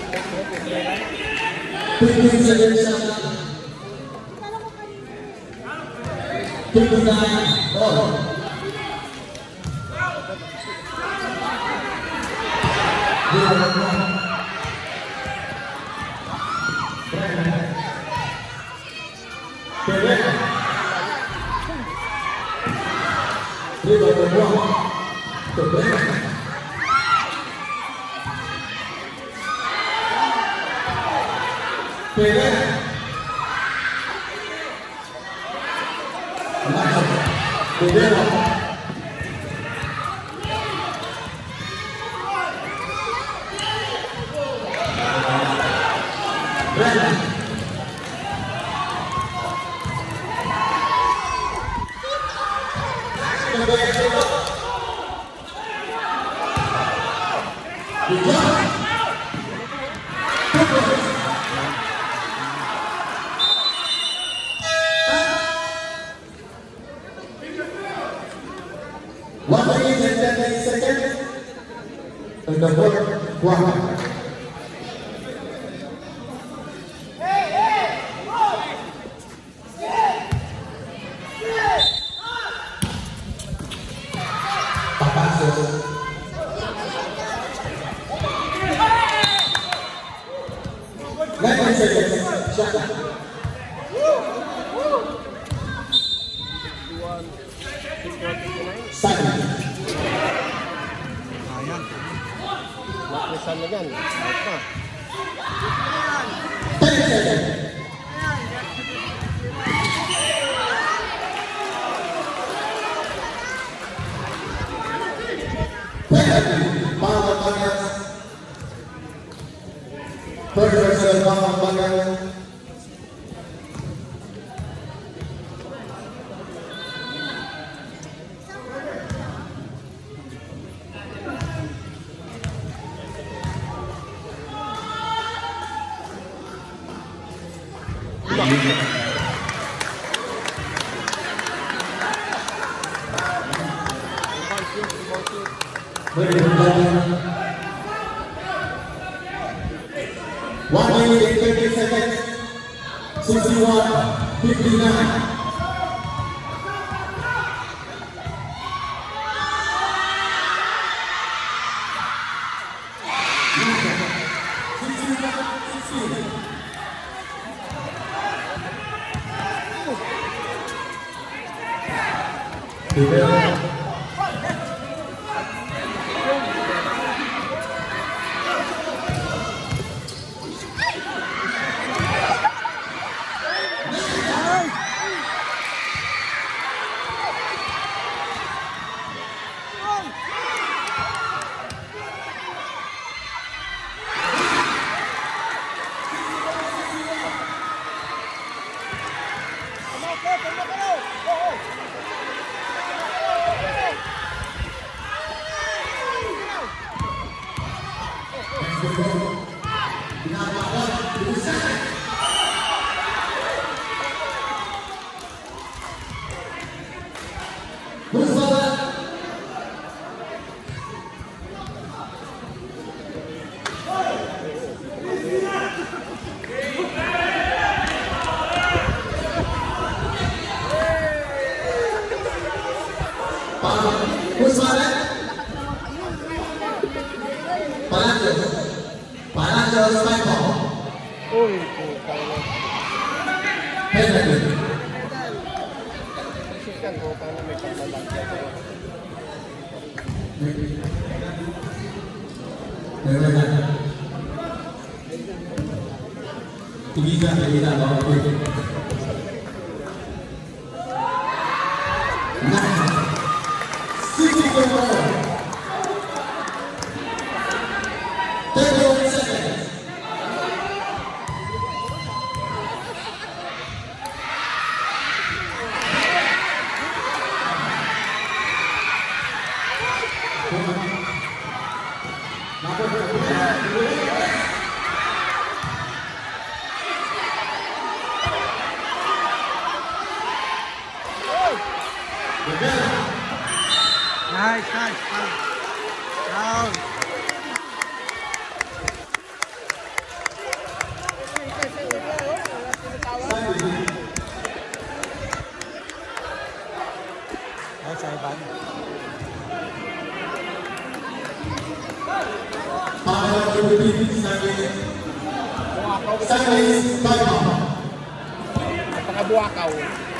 fifteen seconds shot. fifty-nine. Oh. One minute and ten seconds. And the ball, one. Nine seconds. Shot. Seven. Ayan. Makisan na dyan. Out na. Ten seconds. Penalty. Bawang Bagas. Third person, Bawang Bagas. One minute and thirty seconds. Sixty-one, fifty-nine. Uy, putang na. Penalty. Sikan, putang na may paglalagyan. Tigisan, tigisan, bawang putih. Nine. Sixty to four. Thirty-one seconds. Service timeout. Napakabuakaw.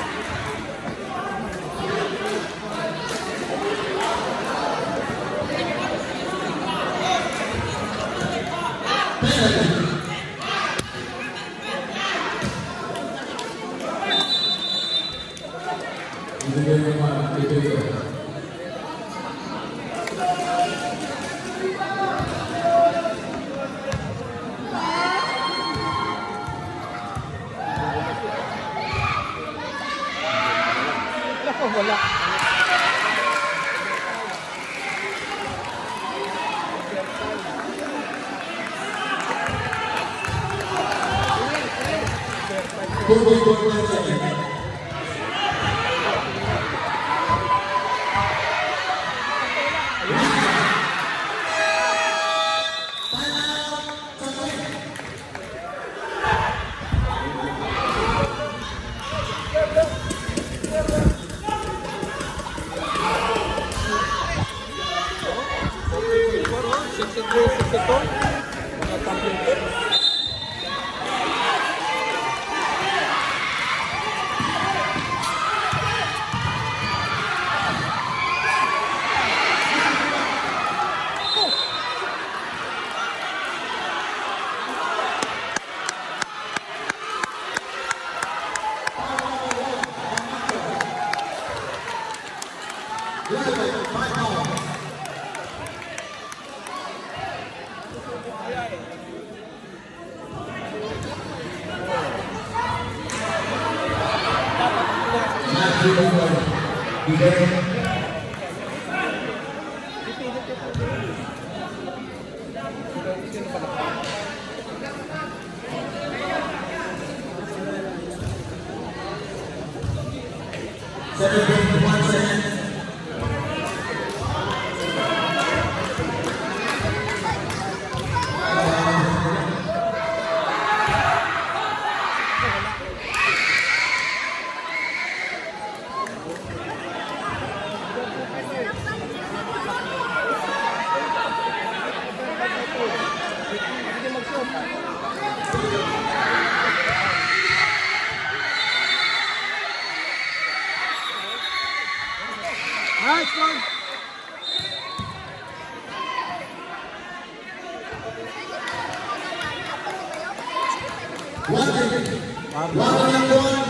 Wala. Good, good, good, good, second. Seven, one second. Nice one. One, one, one, one.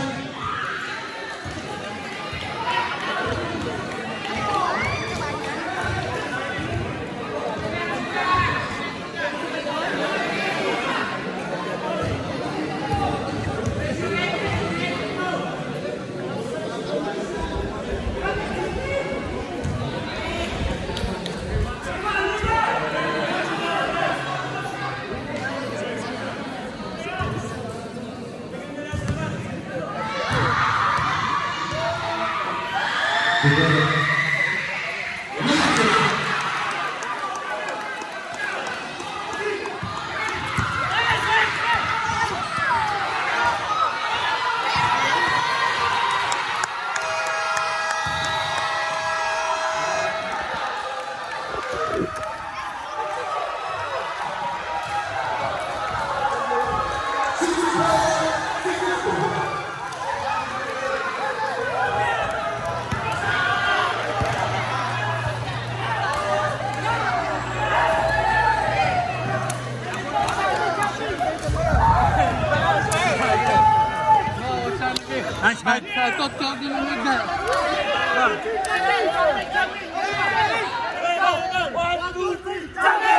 Nice, man. Talk, talk, you like that. One, two, three,